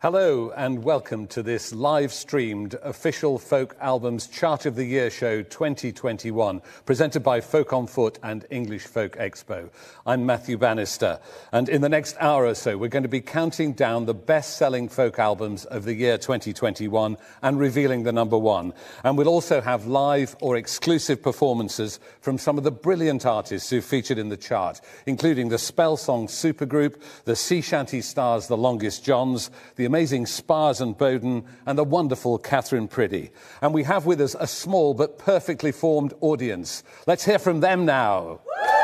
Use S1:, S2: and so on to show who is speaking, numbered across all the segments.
S1: Hello and welcome to this live-streamed official Folk Albums Chart of the Year show 2021, presented by Folk on Foot and English Folk Expo. I'm Matthew Bannister, and in the next hour or so we're going to be counting down the best-selling folk albums of the year 2021 and revealing the number one. And we'll also have live or exclusive performances from some of the brilliant artists who featured in the chart, including the Spell Song Supergroup, the Sea Shanty Stars, the Longest Johns, the amazing Spiers and Boden, and the wonderful Katherine Priddy. And we have with us a small but perfectly formed audience. Let's hear from them now.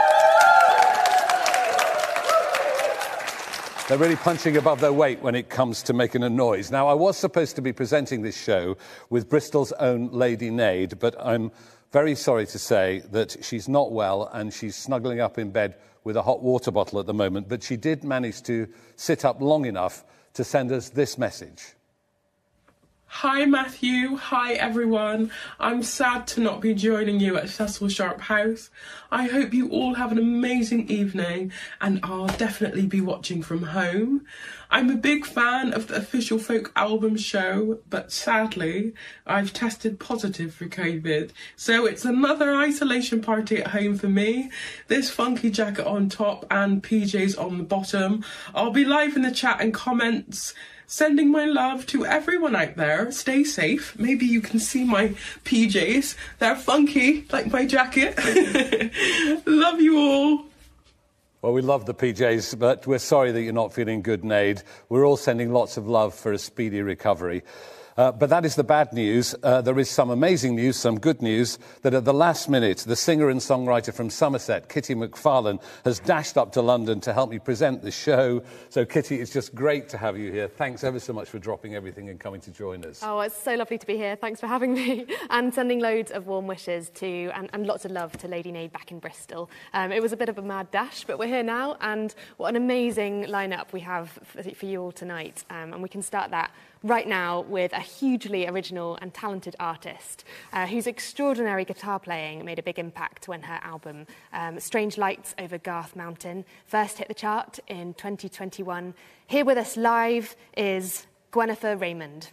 S1: They're really punching above their weight when it comes to making a noise. Now, I was supposed to be presenting this show with Bristol's own Lady Nade, but I'm very sorry to say that she's not well and she's snuggling up in bed with a hot water bottle at the moment. But she did manage to sit up long enough to send us this message.
S2: Hi Matthew, hi everyone. I'm sad to not be joining you at Cecil Sharp House. I hope you all have an amazing evening and I'll definitely be watching from home. I'm a big fan of the official folk album show, but sadly I've tested positive for COVID. So it's another isolation party at home for me. This funky jacket on top and PJs on the bottom. I'll be live in the chat and comments, sending my love to everyone out there. Stay safe. Maybe you can see my PJs. They're funky, like my jacket. Love you all.
S1: Well, we love the PJs, but we're sorry that you're not feeling good, Nade. We're all sending lots of love for a speedy recovery. But that is the bad news. There is some amazing news, some good news, that at the last minute, the singer and songwriter from Somerset, Kitty McFarlane, has dashed up to London to help me present the show. So, Kitty, it's just great to have you here. Thanks ever so much for dropping everything and coming to join us.
S3: Oh, it's so lovely to be here. Thanks for having me. And sending loads of warm wishes to, and lots of love to Lady Nade back in Bristol. It was a bit of a mad dash, but we're here now, and what an amazing lineup we have for you all tonight. And we can start that right now with a hugely original and talented artist whose extraordinary guitar playing made a big impact when her album Strange Lights Over Garth Mountain first hit the chart in 2021. Here with us live is Gwenifer Raymond.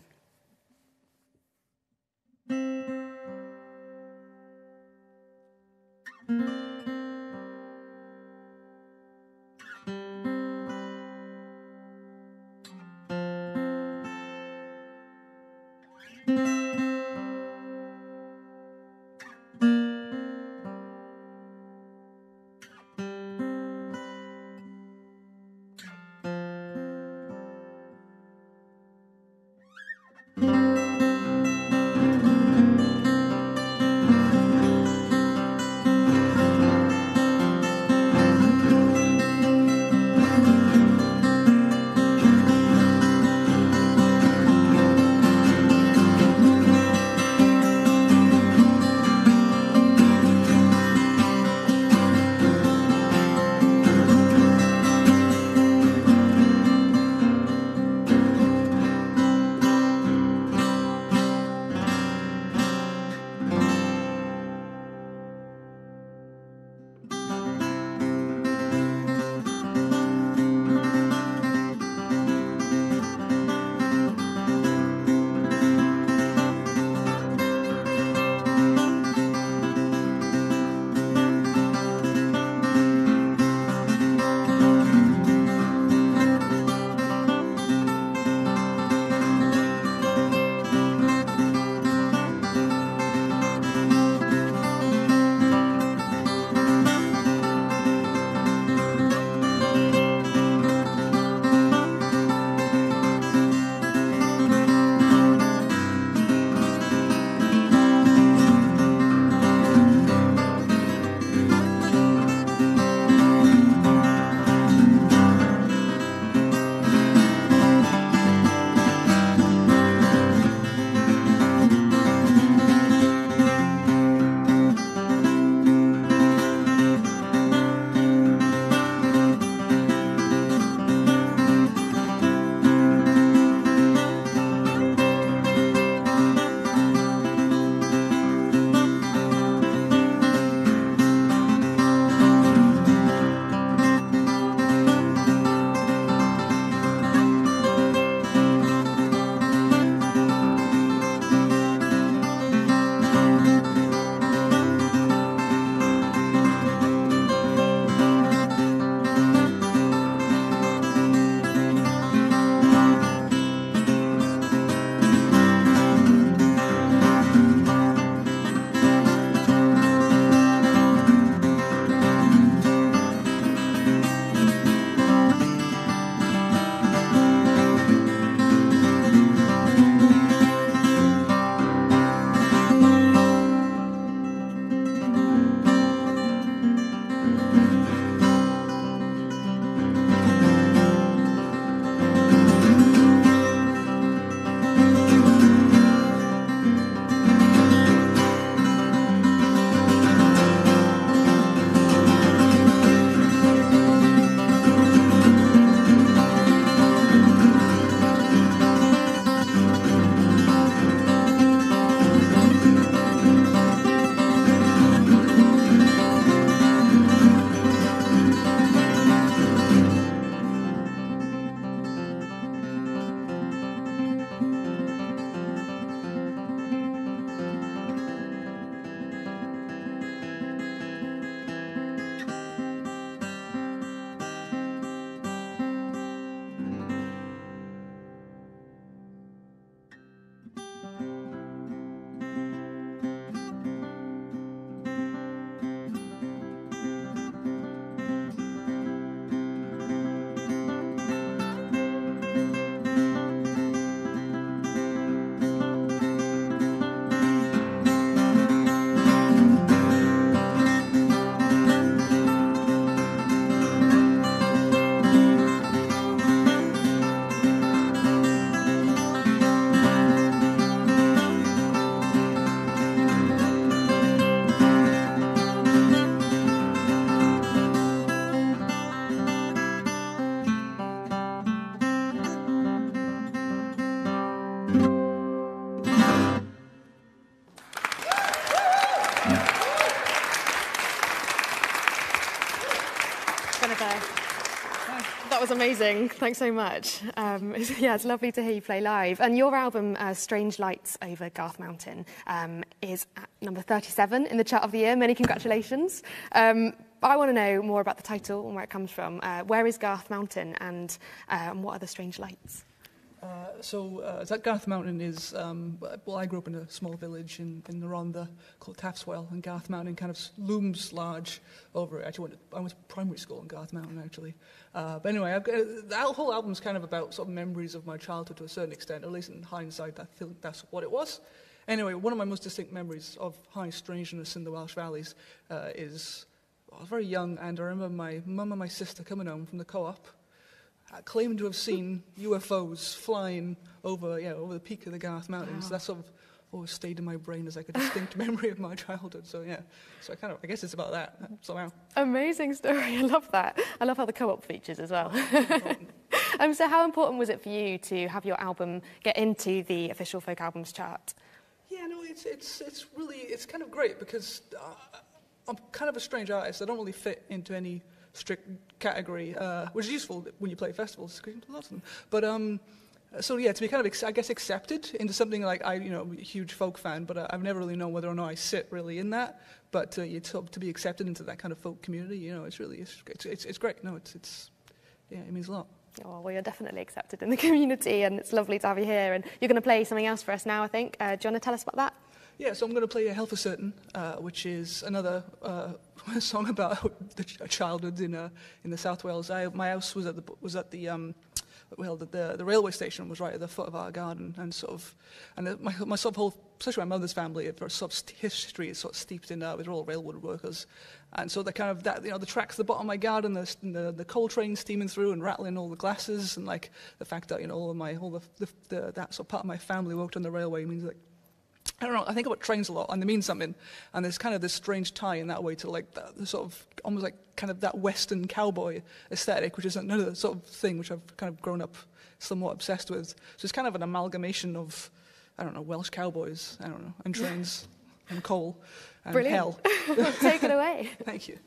S3: was amazing. Thanks so much. It's lovely to hear you play live. And your album, Strange Lights Over Garth Mountain, is at number 37 in the chart of the year. Many congratulations. I want to know more about the title and where it comes from. Where is Garth Mountain, and what are the strange lights?
S4: That Garth Mountain is, I grew up in a small village in the Rhondda called Taftswell, and Garth Mountain kind of looms large over it. Actually, I went to primary school in Garth Mountain, actually. But anyway, the whole album's kind of about sort of memories of my childhood to a certain extent, or at least in hindsight, I feel that's what it was. Anyway, one of my most distinct memories of high strangeness in the Welsh valleys is, I was very young, and I remember my mum and my sister coming home from the co-op, claiming to have seen UFOs flying over the peak of the Garth Mountains. Wow. That sort of always stayed in my brain as like a distinct memory of my childhood. So I guess it's about that somehow. Amazing story. I love that. I love how the co-op features as well.
S3: So how important was it for you to have your album get into the official folk albums chart?
S4: Yeah, no, it's kind of great because I'm kind of a strange artist. I don't really fit into any strict category, which is useful when you play festivals, because you love them. But to be kind of, I guess, accepted into something like I'm a huge folk fan, but I've never really known whether or not I sit really in that. But to be accepted into that kind of folk community, it's great. No, it means a lot.
S3: Oh, well, you're definitely accepted in the community, and it's lovely to have you here. And you're going to play something else for us now, I think. Do you want to tell us about that?
S4: Yeah, so I'm going to play Hell for Certain, which is another song about the childhood in the South Wales. My house was at the railway station was right at the foot of our garden, and my sort of whole, especially my mother's family, their sort of history is sort of steeped in with all railwood workers, and so the kind of that the tracks at the bottom of my garden, the coal train steaming through and rattling all the glasses, and like the fact that that sort of part of my family worked on the railway means like. I don't know, I think about trains a lot, and they mean something, and there's kind of this strange tie in that way to like the sort of, almost like kind of that Western cowboy aesthetic, which is another sort of thing which I've kind of grown up somewhat obsessed with. So it's kind of an amalgamation of, Welsh cowboys, and trains, and coal, and
S3: Brilliant.
S4: hell.
S3: Take it away.
S4: Thank you.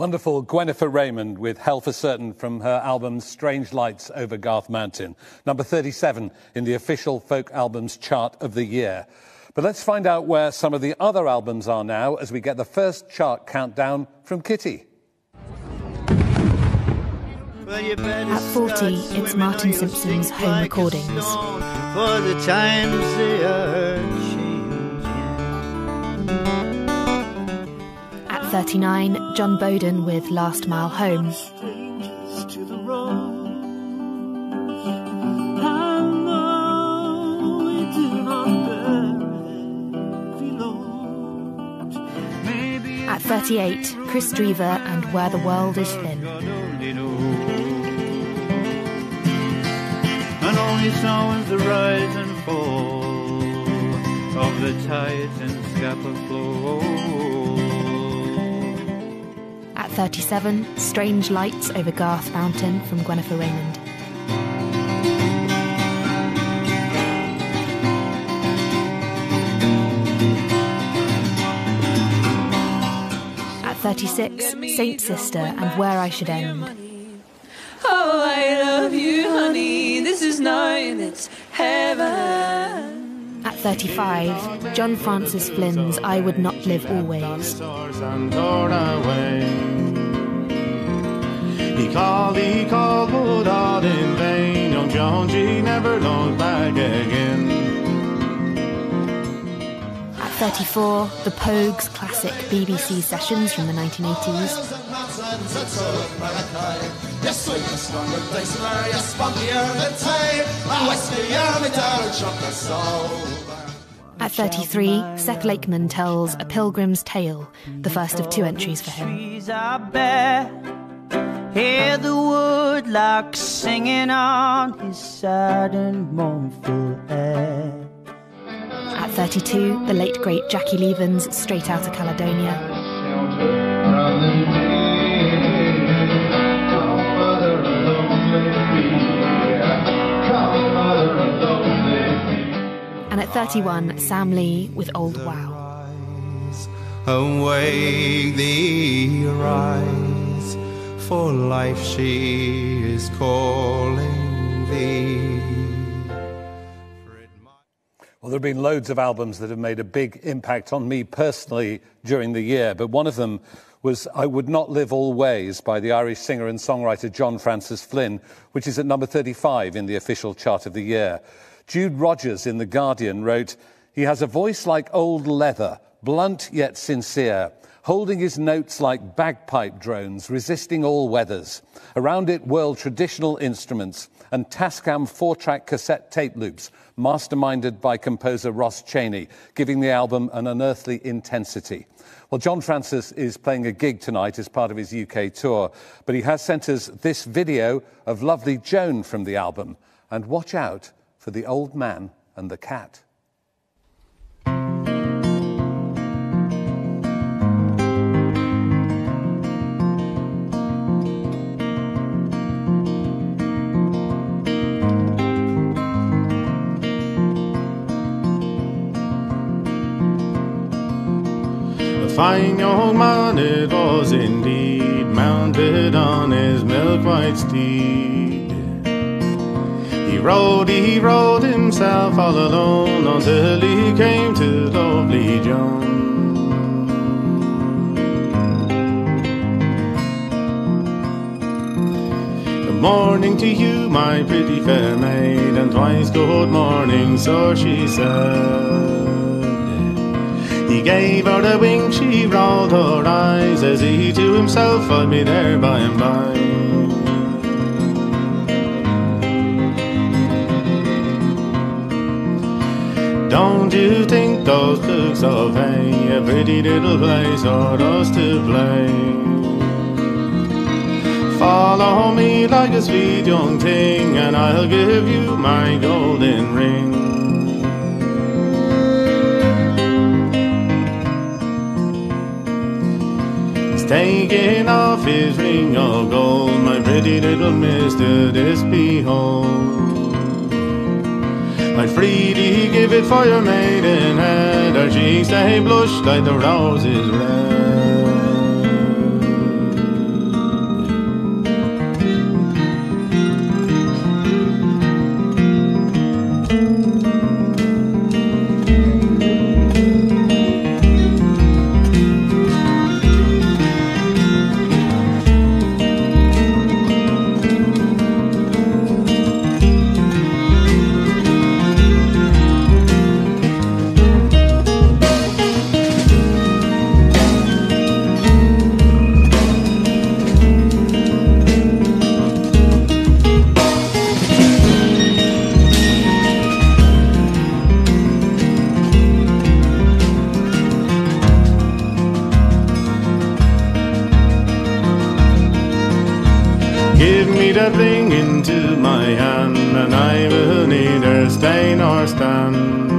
S1: Wonderful Gwenifer Raymond with Hell for Certain from her album Strange Lights Over Garth Mountain, number 37 in the official folk albums chart of the year. But let's find out where some of the other albums are now as we get the first chart countdown from Kitty.
S5: At 40, it's Martin Simpson's home recordings. For the times they are changing. At 39, John Boden with Last Mile Home. At 38, Chris Drever and Where the World is Thin. And only sounds the rise and fall of the tides and scapa flow. At 37, Strange Lights Over Garth Mountain from Gwenifer Raymond. At 36, Saint Sister and Where I Should End.
S6: Oh, I love you, honey. This is night, it's heaven.
S5: At 35, John Francis Flynn's I Would Not Live Always. He called, but all in vain. Young John G never looked back again. At 34, the Pogues' classic BBC sessions from the 1980s. At 33, Seth Lakeman tells A Pilgrim's Tale, the first of 2 entries for him. Hear the woodlark singing on his sad and mournful air. At 32, the late great Jackie Leven's Straight Outta Caledonia. And at 31, Sam Lee with Old Wow. Awake thee, arise, for life she is calling thee.
S1: Well, there have been loads of albums that have made a big impact on me personally during the year, but one of them was I Would Not Live Always by the Irish singer and songwriter John Francis Flynn, which is at number 35 in the official chart of the year. Jude Rogers in The Guardian wrote, "He has a voice like old leather, blunt yet sincere, holding his notes like bagpipe drones, resisting all weathers. Around it whirl traditional instruments and Tascam 4-track cassette tape loops, masterminded by composer Ross Chaney, giving the album an unearthly intensity." Well, John Francis is playing a gig tonight as part of his UK tour, but he has sent us this video of lovely Joan from the album. And watch out for the old man and the cat.
S5: Fine young man it was indeed, mounted on his milk-white steed. He rode himself all alone until he came to lovely Joan. Good morning to you, my pretty fair maid, and twice good morning, so she said. He gave her a wink, she rolled her eyes, says he to himself, I'll be there by and by. Don't you think those books of hay a pretty little place for us to play? Follow me like a sweet young thing, and I'll give you my golden ring. Taking off his ring of gold, my pretty little mister, this behold. I'd freely give it for your maidenhead, her cheeks they blush like the roses red. into my hand, and I will neither stay nor stand.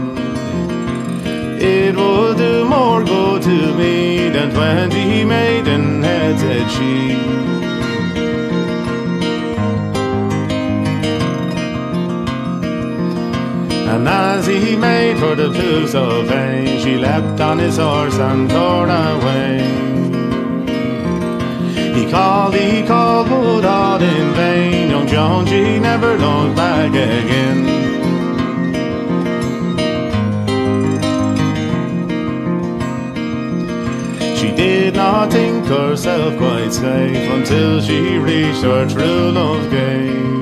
S5: It would do more good to me than 20 maidenheads, said she. And as he made for the Blues of Hay, she leapt on his horse and tore away. He called, but all in vain. Young Joan, she never looked back again. She did not think herself quite safe until she reached her true love's gate.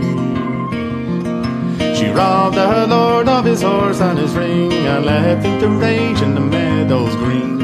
S5: She robbed the lord of his horse and his ring, and left him to rage in the meadows green.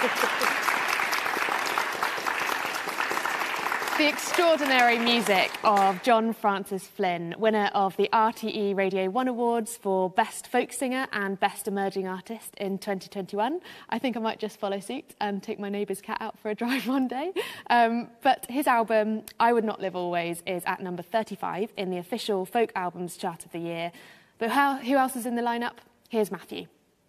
S3: The extraordinary music of John Francis Flynn, winner of the RTE Radio 1 Awards for Best Folk Singer and Best Emerging Artist in 2021. I think I might just follow suit and take my neighbour's cat out for a drive one day. But his album, I Would Not Live Always, is at number 35 in the official Folk Albums Chart of the Year. But who else is in the lineup? Here's Matthew.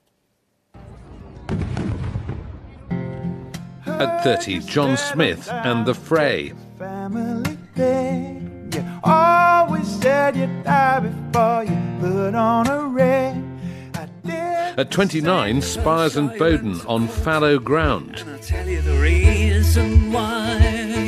S1: At 30, John Smith and The Fray.
S7: Family day. You always said you'd die before you put on a ring.
S1: At 29, Spiers and Boden on Fallow Ground.
S8: And I'll tell you the reason why.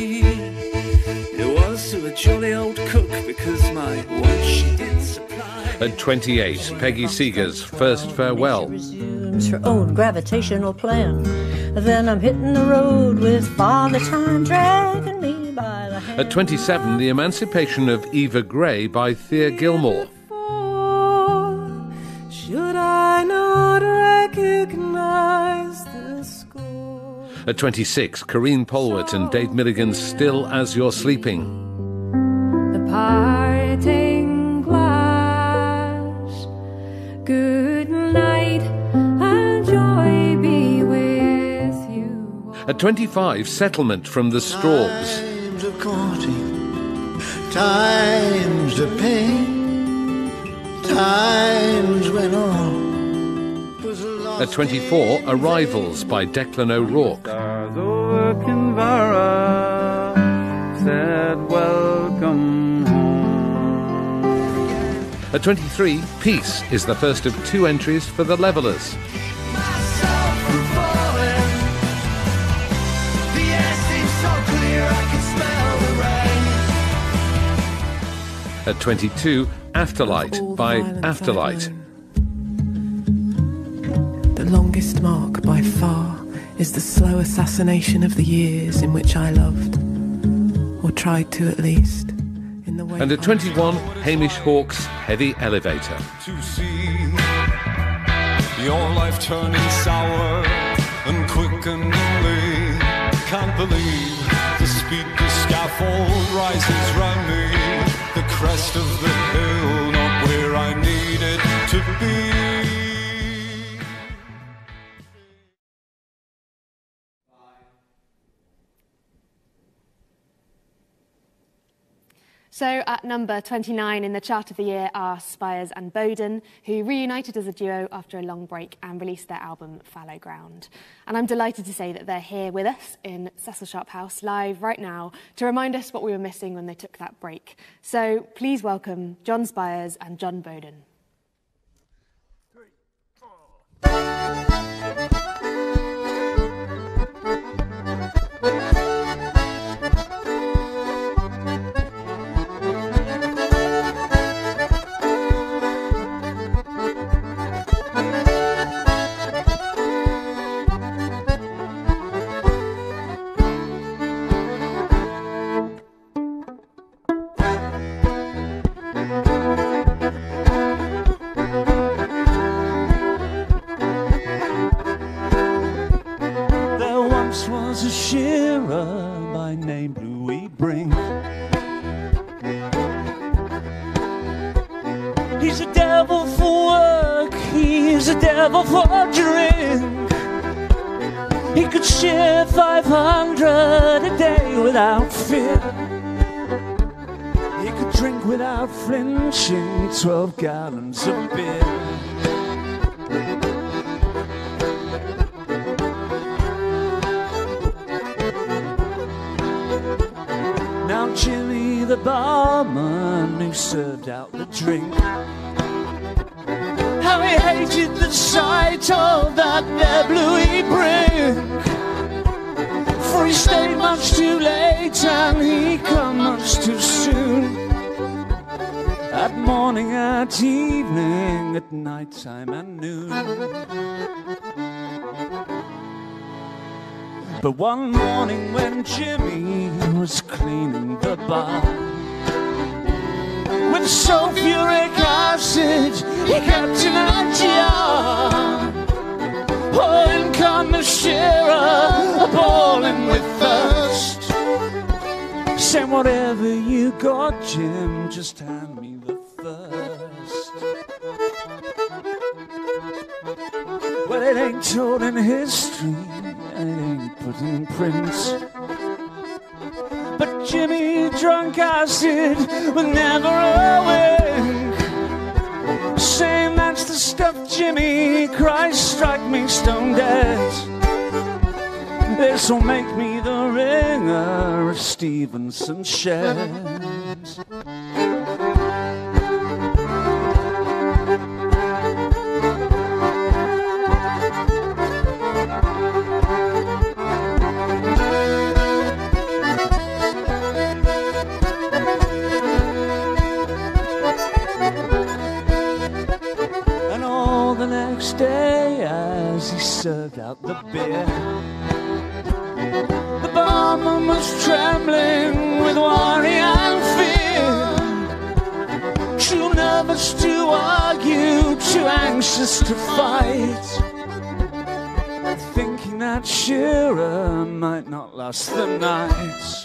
S8: It was to a jolly old cook because my wife she did supply.
S1: At 28, Peggy Seeger's First Farewell.
S9: Resumes her own gravitational plan. Then I'm hitting the road with Father Time dragging me by the hand.
S1: At 27, The Emancipation of Eva Gray by Thea Gilmore.
S7: Should I not recognize the score?
S1: At 26, Corinne Polwart and Dave Milligan's Still As You're Sleeping.
S6: The parting glass. Good night and joy be with you.
S1: At 25, Settlement from the Straws.
S7: Times of courting, times of pain, times when all was lost.
S1: At 24, Arrivals by Declan O'Rourke.
S10: Stars over Kinvara said welcome home.
S1: At 23, Peace is the first of 2 entries for The Levellers.
S7: Myself from falling. The air seems so clear I can smell the rain.
S1: At 22, Afterlight by Afterlight.
S11: The longest mark by far is the slow assassination of the years in which I loved, or tried to at least. In the way
S1: And at 21, Hamish Hawke's Heavy Elevator.
S12: To see your life turning sour and quickeningly. Can't believe the speed the scaffold rises round me. The crest of the hill, not where I need it to be.
S3: So at number 29 in the chart of the year are Spiers and Boden, who reunited as a duo after a long break and released their album Fallow Ground. And I'm delighted to say that they're here with us in Cecil Sharp House live right now to remind us what we were missing when they took that break. So please welcome John Spiers and John Boden.
S7: He's a devil for work, he's a devil for a drink. He could share 500 a day without fear. He could drink without flinching 12 gallons of beer. Now Jimmy the barman who served out the drink, how he hated the sight of that there bluey brink. For he stayed much too late and he come much too soon. At morning, at evening, at night time and noon. But one morning when Jimmy was cleaning the bar, with sulfuric acid he kept in a jar, oh, in come a shearer, bawling with thirst. Saying, whatever you got, Jim, just hand me the first. Well, it ain't told in history, and it ain't put in print. But Jimmy drunk acid with never a wink. Saying that's the stuff, Jimmy, Christ strike me stone dead. This'll make me the ringer of Stevenson shed. And all the next day as he served out the beer, the barman was trembling with worry and fear. Too nervous to argue, too anxious to fight, thinking that Shearer might not last the night.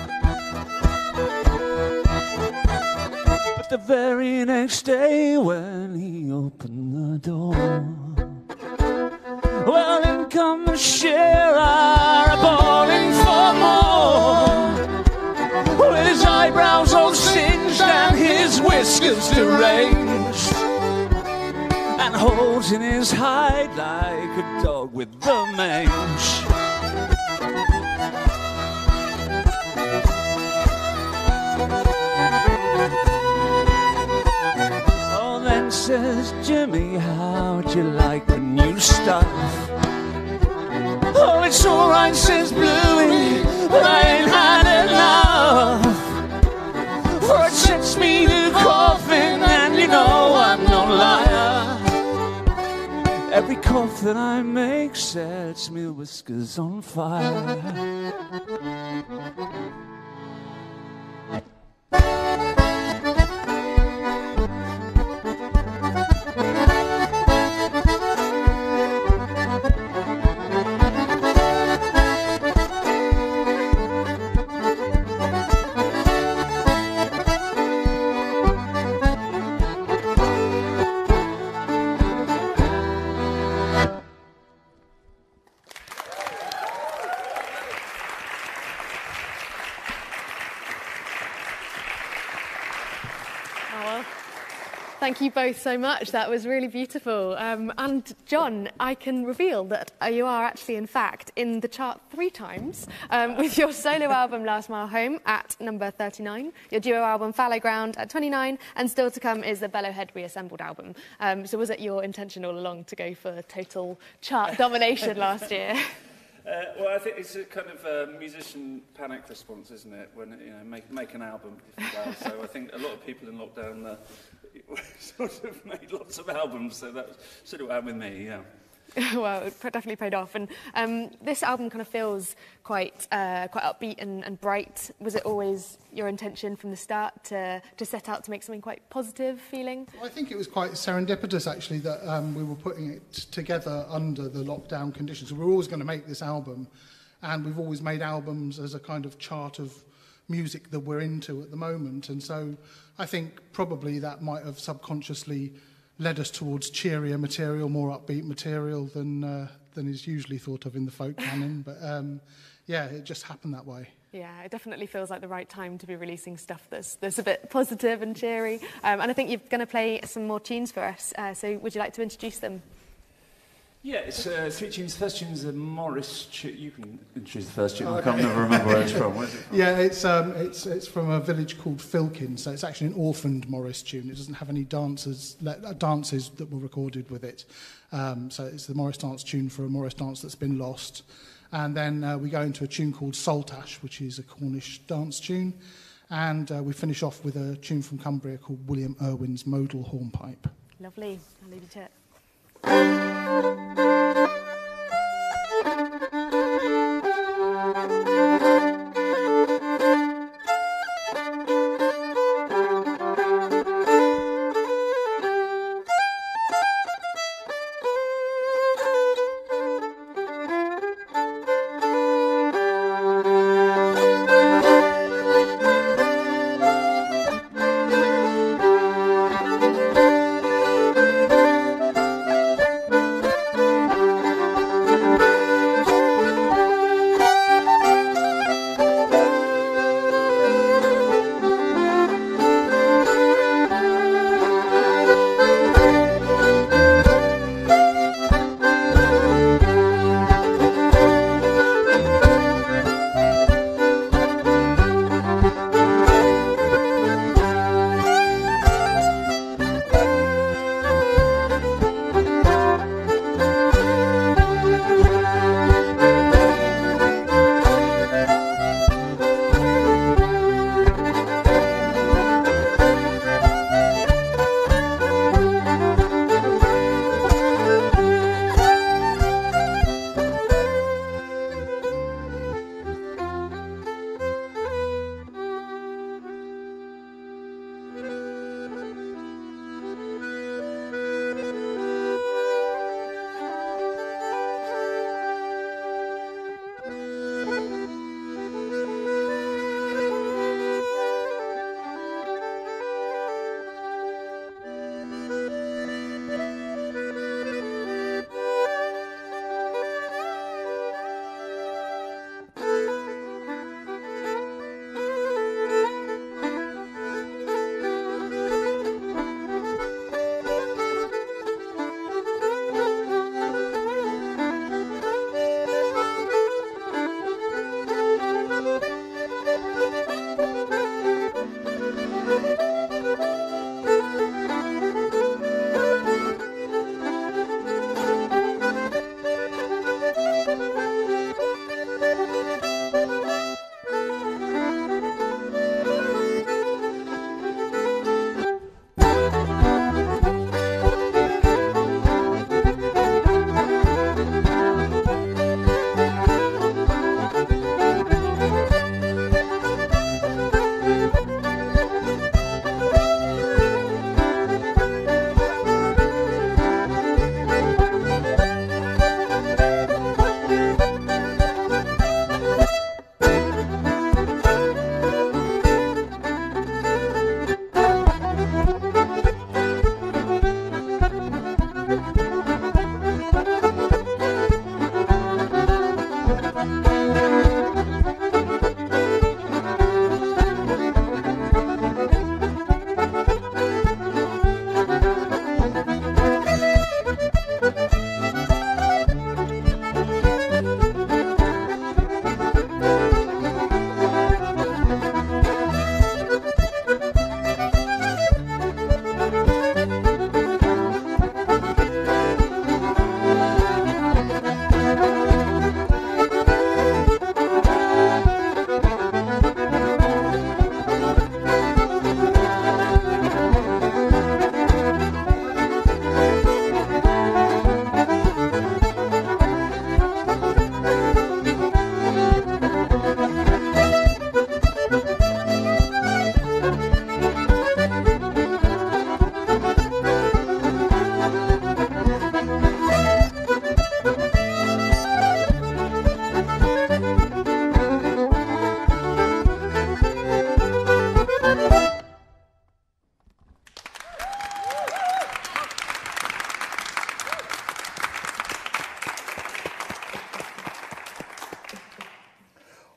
S7: But the very next day when he opened the door, well, in come the Shearer, bawling for more, with his eyebrows all singed and his whiskers deranged, and holds in his hide like a dog with the mange. Oh, then says Jimmy, how'd you like the new stuff? Oh, it's all right, says Bluey, but I ain't had enough. For it sets me to coughing, and you know I'm no liar. Every cough that I make sets me whiskers on fire.
S3: Thank you both so much. That was really beautiful. And John, I can reveal that you are actually, in fact, in the chart 3 times with your solo album Last Mile Home at number 39, your duo album Fallow Ground at 29, and still to come is the Bellowhead Reassembled album. So was it your intention all along to go for total chart domination last year?
S13: Well, I think it's a kind of musician panic response, isn't it? When make an album. So I think a lot of people in lockdown sort of made lots of albums. So that's sort of what happened with me. Yeah.
S3: Well, it definitely paid off. And this album kind of feels quite upbeat and bright. Was it always your intention from the start to set out to make something quite positive feeling?
S14: Well, I think it was quite serendipitous, actually, that we were putting it together under the lockdown conditions. We were always going to make this album, and we've always made albums as a kind of chart of music that we're into at the moment. And so I think probably that might have subconsciously led us towards cheerier material, more upbeat material than is usually thought of in the folk canon. But yeah, it just happened that way.
S3: Yeah, it definitely feels like the right time to be releasing stuff that's a bit positive and cheery. And I think you're going to play some more tunes for us. So would you like to introduce them?
S13: Yeah, it's 3 tunes. The first tune is a Morris tune. You can introduce the first tune. I can't never remember where it's from. Where's it from?
S14: Yeah, it's from a village called Filkin, so it's actually an orphaned Morris tune. It doesn't have any dances that were recorded with it. So it's the Morris dance tune for a Morris dance that's been lost. And then we go into a tune called Saltash, which is a Cornish dance tune. And we finish off with a tune from Cumbria called William Irwin's Modal Hornpipe.
S3: Lovely. I'll leave you to it.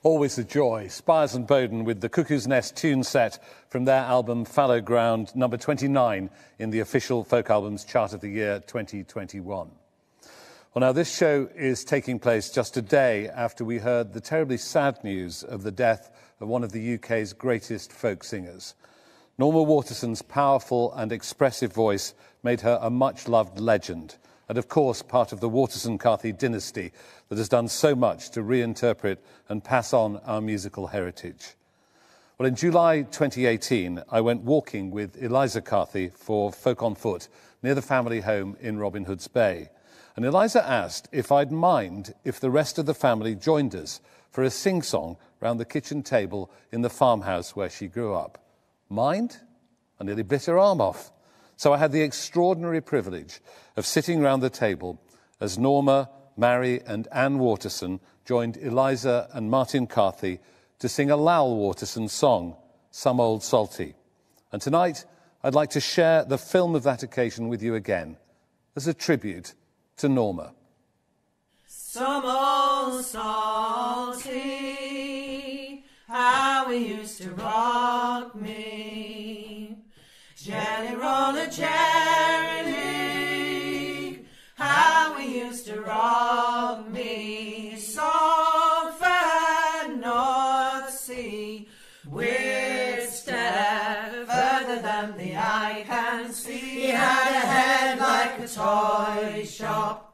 S1: Always a joy. Spiers and Boden with the Cuckoo's Nest tune set from their album Fallow Ground, number 29 in the official Folk Albums Chart of the Year 2021. Well, now this show is taking place just a day after we heard the terribly sad news of the death of one of the UK's greatest folk singers. Norma Waterson's powerful and expressive voice made her a much-loved legend, and of course part of the Waterson-Carthy dynasty that has done so much to reinterpret and pass on our musical heritage. Well, in July 2018, I went walking with Eliza Carthy for Folk on Foot near the family home in Robin Hood's Bay. And Eliza asked if I'd mind if the rest of the family joined us for a sing-song round the kitchen table in the farmhouse where she grew up. Mind? I nearly bit her arm off. So I had the extraordinary privilege of sitting round the table as Norma, Mary and Anne Waterson joined Eliza and Martin Carthy to sing a Lowell Waterson song, Some Old Salty. And tonight, I'd like to share the film of that occasion with you again, as a tribute to Norma.
S6: Some old salty, how we used to rock me. Jelly roller, Jerry Lee, how we used to rock me. Salt fat North Sea, we'd step further than the eye can see. He had a head like a toy shop,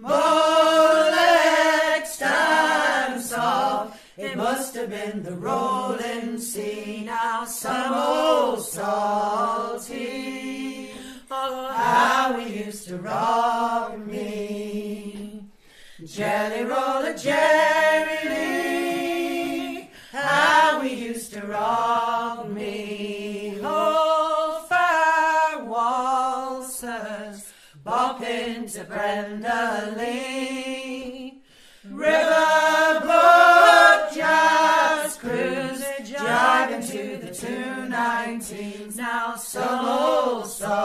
S6: bullet stands off. It must have been the rolling sea. Now some old salty, oh, how we used to rock me. Jelly roller, Jerry Lee, how we used to rock me. Oh, fair waltzers, bopping to Brenda Lee. Riverboat just cruise, driving to the 219s. Now some old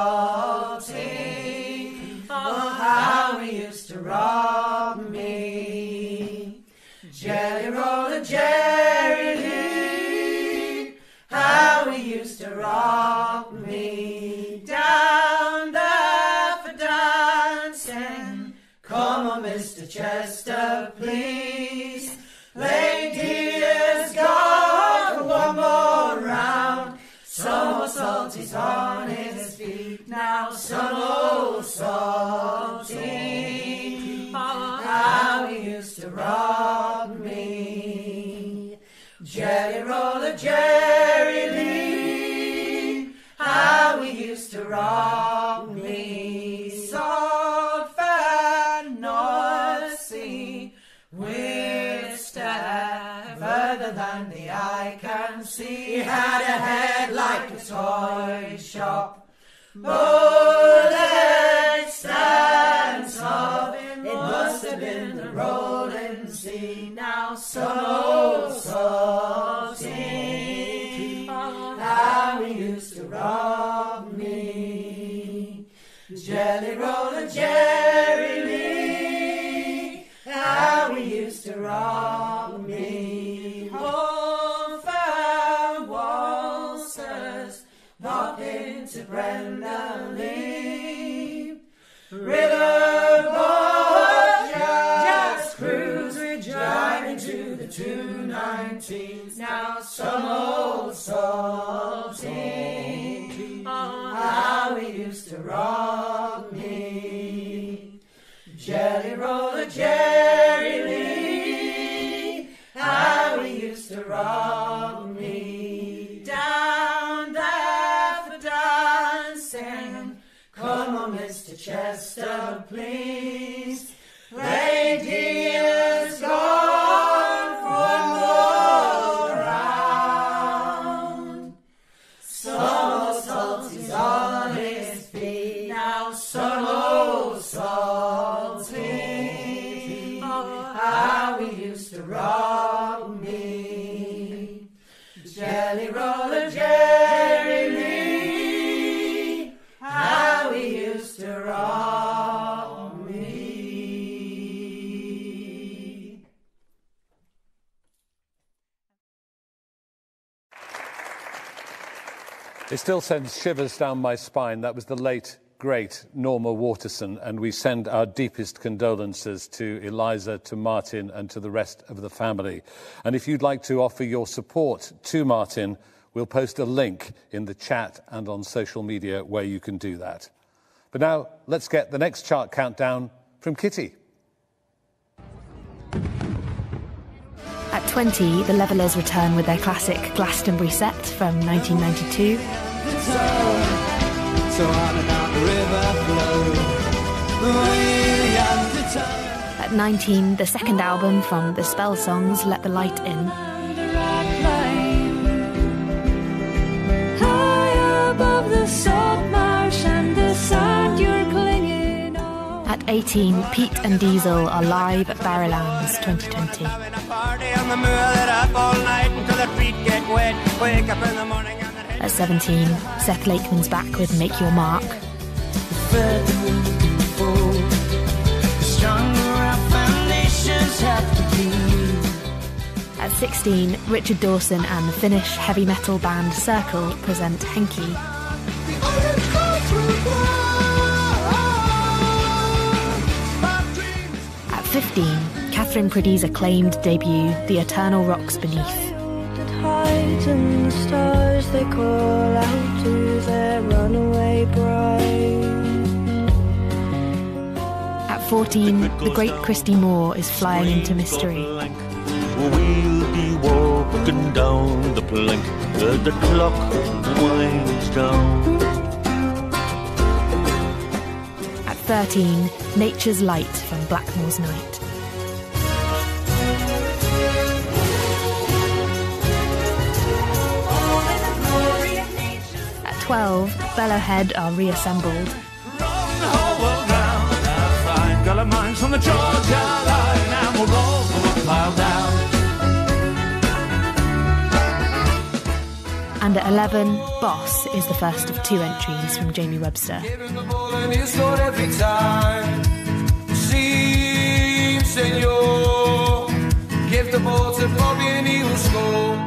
S6: salty, oh, how we used to rock me. Jelly roller, Jerry Lee, how we used to rock me. Down there for dancing, come on, Mr. Chester, please. Ladies, got one more round. Some old salty's on his feet. Now some old salty, oh, how he used to rock me. Jelly roller, Jerry Lee, how he used to rock me. Salt fat North Sea, we'd step further than the eye can see. He had a head like a toy shop, bullet stands off. It must have been the rolling sea. Now some old salty, how we used to rock me. Jelly roller, Jerry Lee, how we used to rock me. Oh, fair waltzers, bopping to Brenda Lee. Riverboat just cruise, driving to the 219s. Now some old salty, how we used to rock me. Jelly roller, Jerry Lee, how we used to rock me. Down there for dancing, come on, Mr. Chester, please. Ladies, gone for one more round. Some old salty's on his feet. Now some old salty, oh, how we used to rock me. Jelly roller, Jerry Lee, how we used to rock me.
S1: It still sends shivers down my spine. That was the late, great Norma Waterson, and we send our deepest condolences to Eliza, to Martin, and to the rest of the family. And if you'd like to offer your support to Martin, we'll post a link in the chat and on social media where you can do that. But now, let's get the next chart countdown from Kitty.
S15: At 20, the Levellers return with their classic Glastonbury set from 1992. At 19, the second album from the Spell Songs, Let the Light In. At 18, Pete and Diesel are live at Barrowlands 2020. At 17, Seth Lakeman's back with Make Your Mark. At 16, Richard Dawson and the Finnish heavy metal band Circle present Henki. At 15, Katherine Priddy's acclaimed debut, The Eternal Rocks Beneath.
S16: And the stars they call out to their runaway bride.
S15: At 14, the great Christy Moore is flying into mystery.
S17: We'll be walking down the plank as the clock winds down.
S15: At 13, Nature's Light from Blackmore's Night. At 12, Bellowhead are reassembled.
S6: From the Georgia line, and we'll roll the pile down.
S15: And at 11, Boss is the first of 2 entries from Jamie Webster.
S6: Giving the ball and you scored every time. See, senor, give the ball to Bobby and he will score.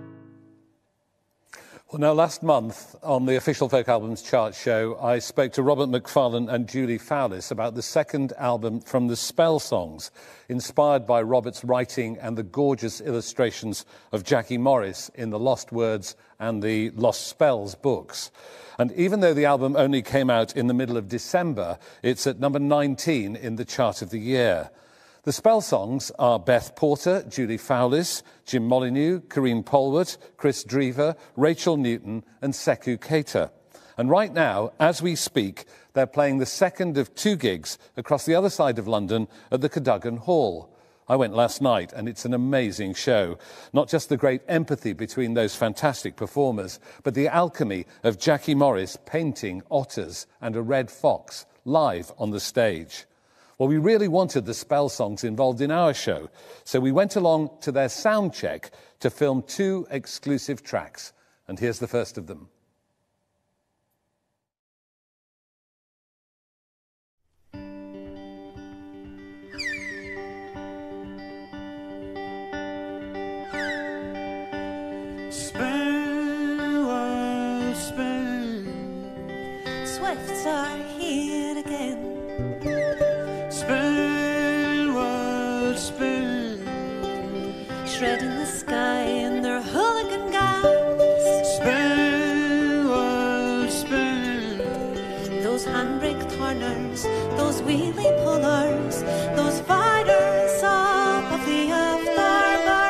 S1: Well, now, last month on the Official Folk Albums Chart show, I spoke to Robert McFarlane and Julie Fowlis about the second album from the Spell Songs, inspired by Robert's writing and the gorgeous illustrations of Jackie Morris in the Lost Words and the Lost Spells books. And even though the album only came out in the middle of December, it's at number 19 in the chart of the year. The Spell Songs are Beth Porter, Julie Fowlis, Jim Molyneux, Corinne Polwart, Chris Drever, Rachel Newton and Sekou Keita. And right now, as we speak, they're playing the second of 2 gigs across the other side of London at the Cadogan Hall. I went last night and it's an amazing show. Not just the great empathy between those fantastic performers, but the alchemy of Jackie Morris painting otters and a red fox live on the stage. Well, we really wanted the Spell Songs involved in our show, so we went along to their sound check to film 2 exclusive tracks. And here's the first of them.
S6: Spin, world, spin.
S16: Swifts are here again.
S6: Spin, world, spin.
S16: Shredding the sky in their hooligan gowns.
S6: Spin, world, spin.
S16: Those handbrake turners, those wheelie pullers, those fighters up of the afterburners.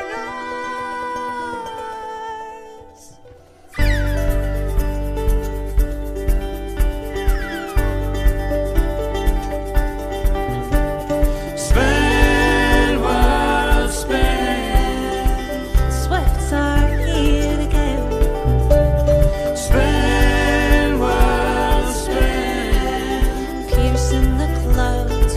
S6: Spin, world, spin.
S16: Swifts are here again.
S6: Spin, world, spin.
S16: Piercing the clouds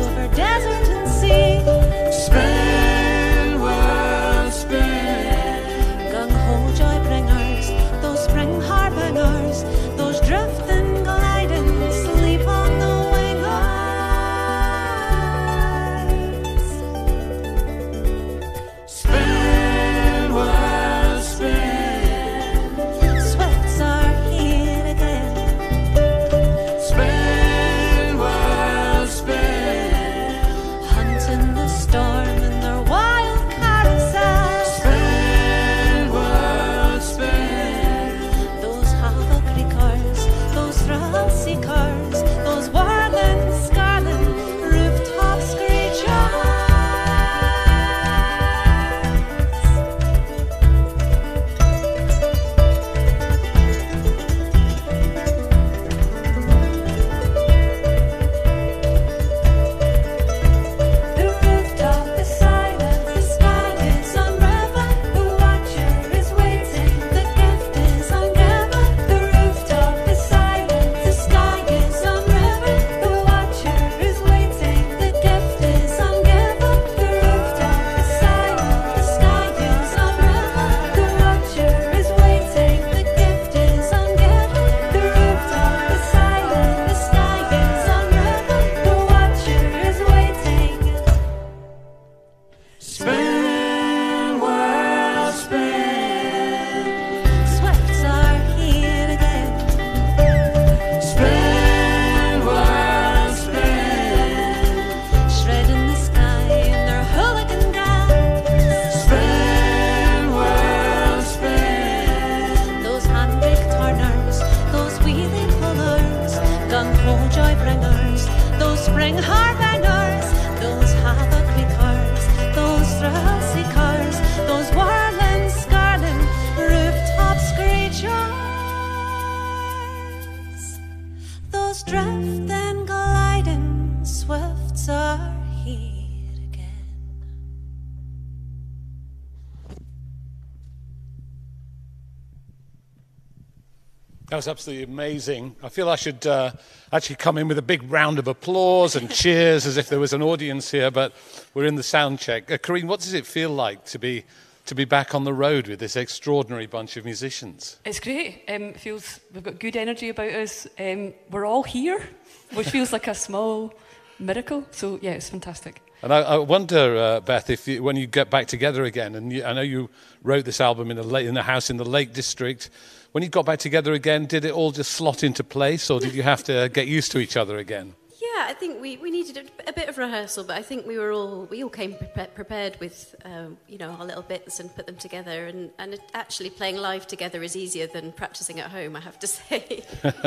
S1: That was absolutely amazing. I feel I should actually come in with a big round of applause and cheers as if there was an audience here, but we're in the sound check. Corinne, what does it feel like to be back on the road with this extraordinary bunch of musicians?
S18: It's great. It feels we've got good energy about us. We're all here, which feels like a small miracle. So yeah, it's fantastic.
S1: And I wonder, Beth, if when you get back together again, and I know you wrote this album in a house in the Lake District. When you got back together again, did it all just slot into place, or did you have to get used to each other again?
S19: Yeah, I think we needed a bit of rehearsal, but I think we all came prepared with our little bits and put them together. And actually playing live together is easier than practicing at home, I have to say.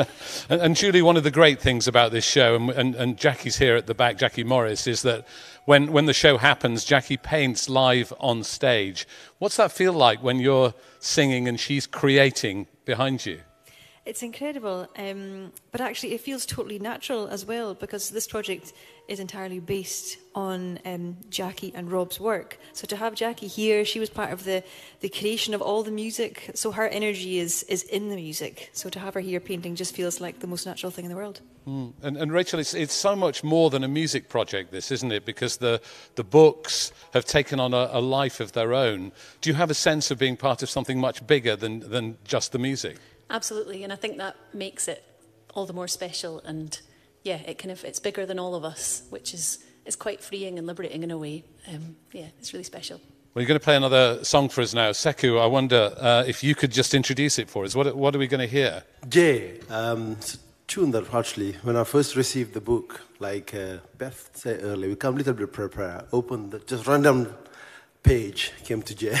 S1: and Julie, one of the great things about this show, and Jackie's here at the back, Jackie Morris, is that when the show happens, Jackie paints live on stage. What's that feel like when you're singing and she's creating behind you?
S20: It's incredible, but actually it feels totally natural as well, because this project is entirely based on Jackie and Rob's work. So to have Jackie here, she was part of the creation of all the music, so her energy is in the music. So to have her here painting just feels like the most natural thing in the world.
S1: And Rachel, it's so much more than a music project, this, isn't it? Because the books have taken on a life of their own. Do you have a sense of being part of something much bigger than just the music?
S21: Absolutely, and I think that makes it all the more special. And yeah, it's bigger than all of us, which is quite freeing and liberating in a way. Yeah, it's really special.
S1: Well, you're going to play another song for us now. Sekou, I wonder if you could just introduce it for us. What are we going to hear?
S22: It's a tune that actually, when I first received the book, like Beth said earlier, we come a little bit prepared, opened just random page, came to Jay.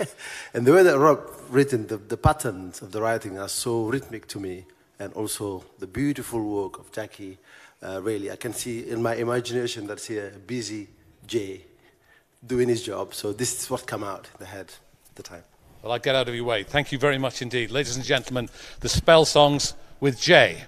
S22: And the way that Rob written, the patterns of the writing are so rhythmic to me, and also the beautiful work of Jackie. Really, I can see in my imagination that's here a busy Jay doing his job. So this is what came out in the head at the time.
S1: Well, I'll get out of your way. Thank you very much indeed. Ladies and gentlemen, the Spell Songs with Jay.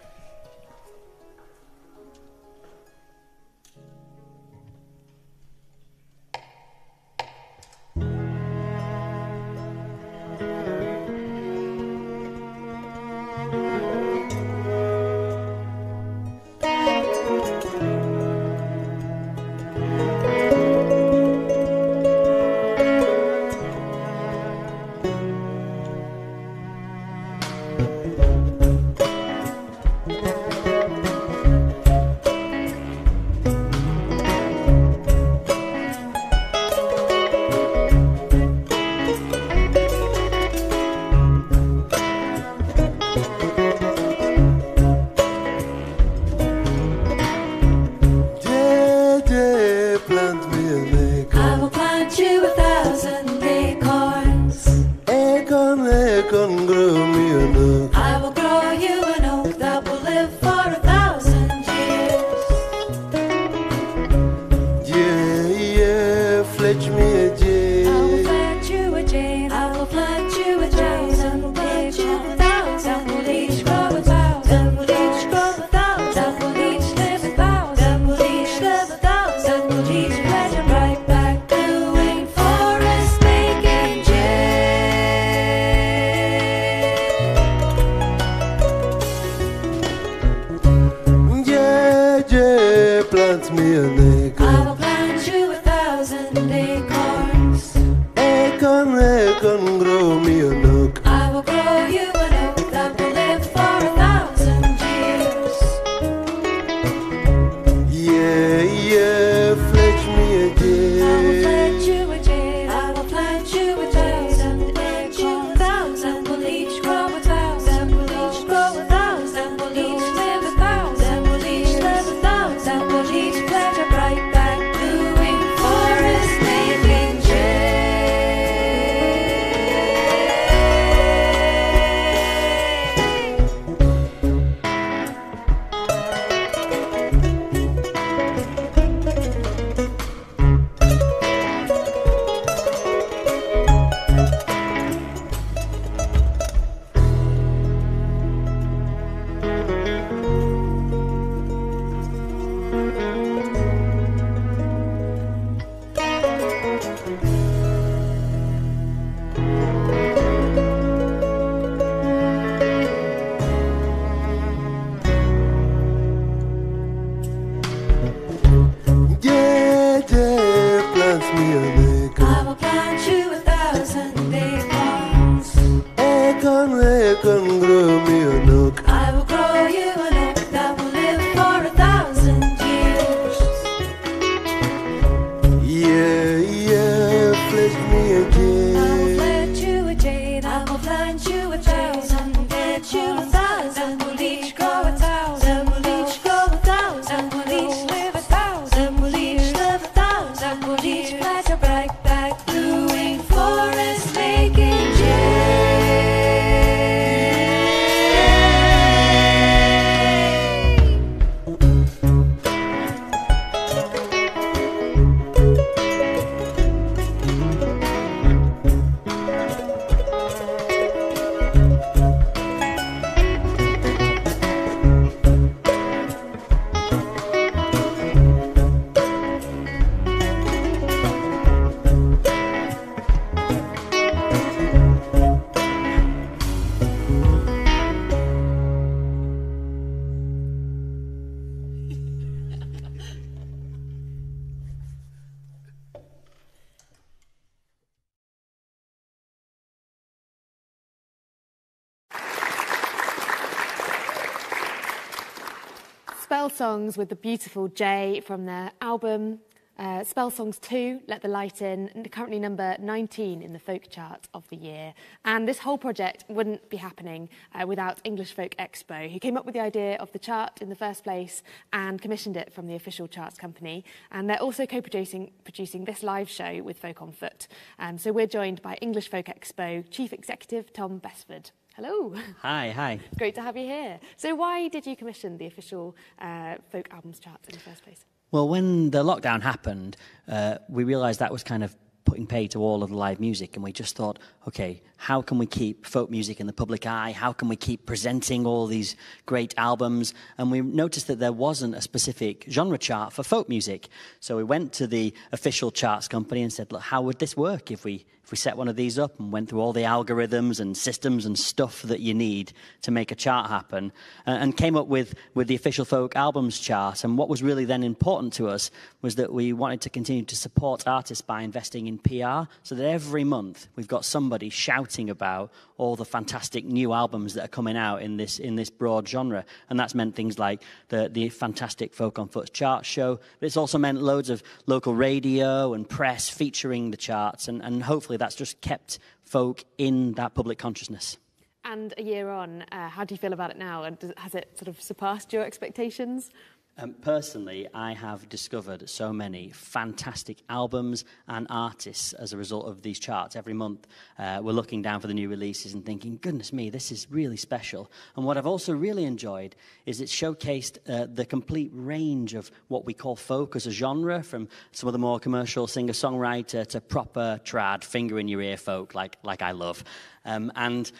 S3: Spell Songs with the beautiful J from their album Spell Songs 2, Let the Light In, currently number 19 in the folk chart of the year. And this whole project wouldn't be happening without English Folk Expo, who came up with the idea of the chart in the first place and commissioned it from the official charts company. And they're also producing this live show with Folk on Foot. So we're joined by English Folk Expo Chief Executive Tom Besford. Hello.
S2: Hi.
S3: Great to have you here. So why did you commission the official folk albums chart in the first place?
S2: Well, when the lockdown happened, we realised that was kind of putting pay to all of the live music, and we just thought, okay, how can we keep folk music in the public eye? How can we keep presenting all these great albums? And we noticed that there wasn't a specific genre chart for folk music. So we went to the official charts company and said, look, how would this work if we set one of these up, and went through all the algorithms and systems and stuff that you need to make a chart happen, and came up with the official folk albums chart. And what was really then important to us was that we wanted to continue to support artists by investing in PR, so that every month we've got somebody shouting about all the fantastic new albums that are coming out in this broad genre. And that's meant things like the fantastic Folk on Foot chart show, but it's also meant loads of local radio and press featuring the charts, and hopefully that's just kept folk in that public consciousness.
S3: And a year on, how do you feel about it now? And has it sort of surpassed your expectations?
S2: Personally, I have discovered so many fantastic albums and artists as a result of these charts. Every month, we're looking down for the new releases and thinking, goodness me, this is really special. And what I've also really enjoyed is it's showcased the complete range of what we call folk as a genre, from some of the more commercial singer-songwriter to proper trad, finger-in-your-ear folk like I love. And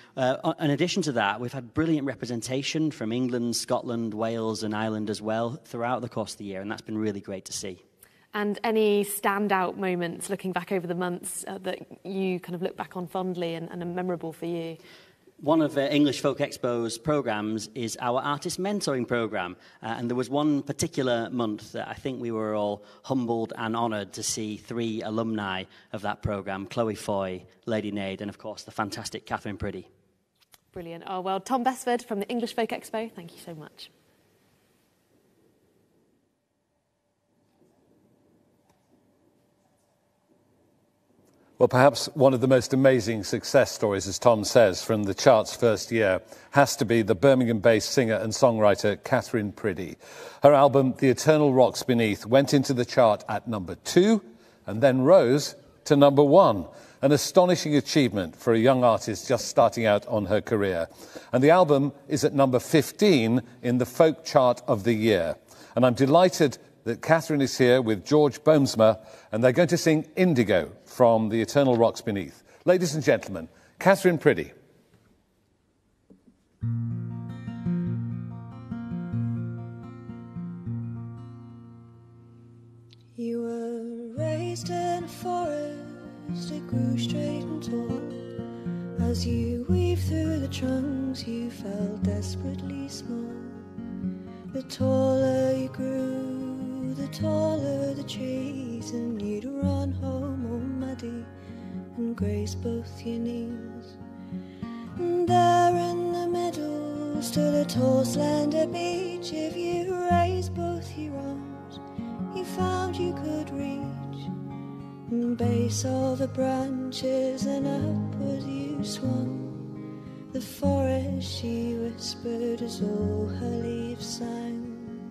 S2: in addition to that, we've had brilliant representation from England, Scotland, Wales and Ireland as well throughout the course of the year, and that's been really great to see.
S3: And any standout moments looking back over the months that you kind of look back on fondly and are memorable for you?
S2: One of English Folk Expo's programmes is our artist mentoring programme. And there was one particular month that I think we were all humbled and honoured to see 3 alumni of that programme, Chloe Foy, Lady Nade, and of course the fantastic Katherine Priddy.
S3: Brilliant. Oh, well, Tom Besford from the English Folk Expo, thank you so much.
S1: Well, perhaps one of the most amazing success stories, as Tom says, from the chart's first year has to be the Birmingham-based singer and songwriter Katherine Priddy. Her album, The Eternal Rocks Beneath, went into the chart at number 2 and then rose to number 1. An astonishing achievement for a young artist just starting out on her career. And the album is at number 15 in the folk chart of the year. And I'm delighted that Katherine is here with George Boomsma, and they're going to sing Indigo from The Eternal Rocks Beneath. Ladies and gentlemen, Katherine Priddy.
S16: You were raised in a forest, it grew straight and tall. As you weaved through the trunks, you felt desperately small. The taller you grew, the taller the trees, and you'd run home all muddy and graze both your knees. And there in the middle stood a tall slender beech. If you raised both your arms, you found you could reach the base of the branches, and upward you swung. The forest, she whispered as all her leaves sang.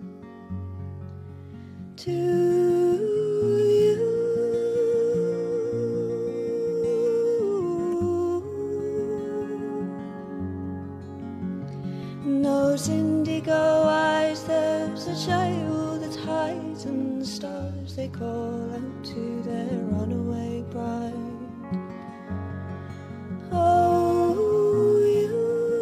S16: To you, and those indigo eyes, there's a child that hides in the stars. They call out to their runaway bride. Oh, you,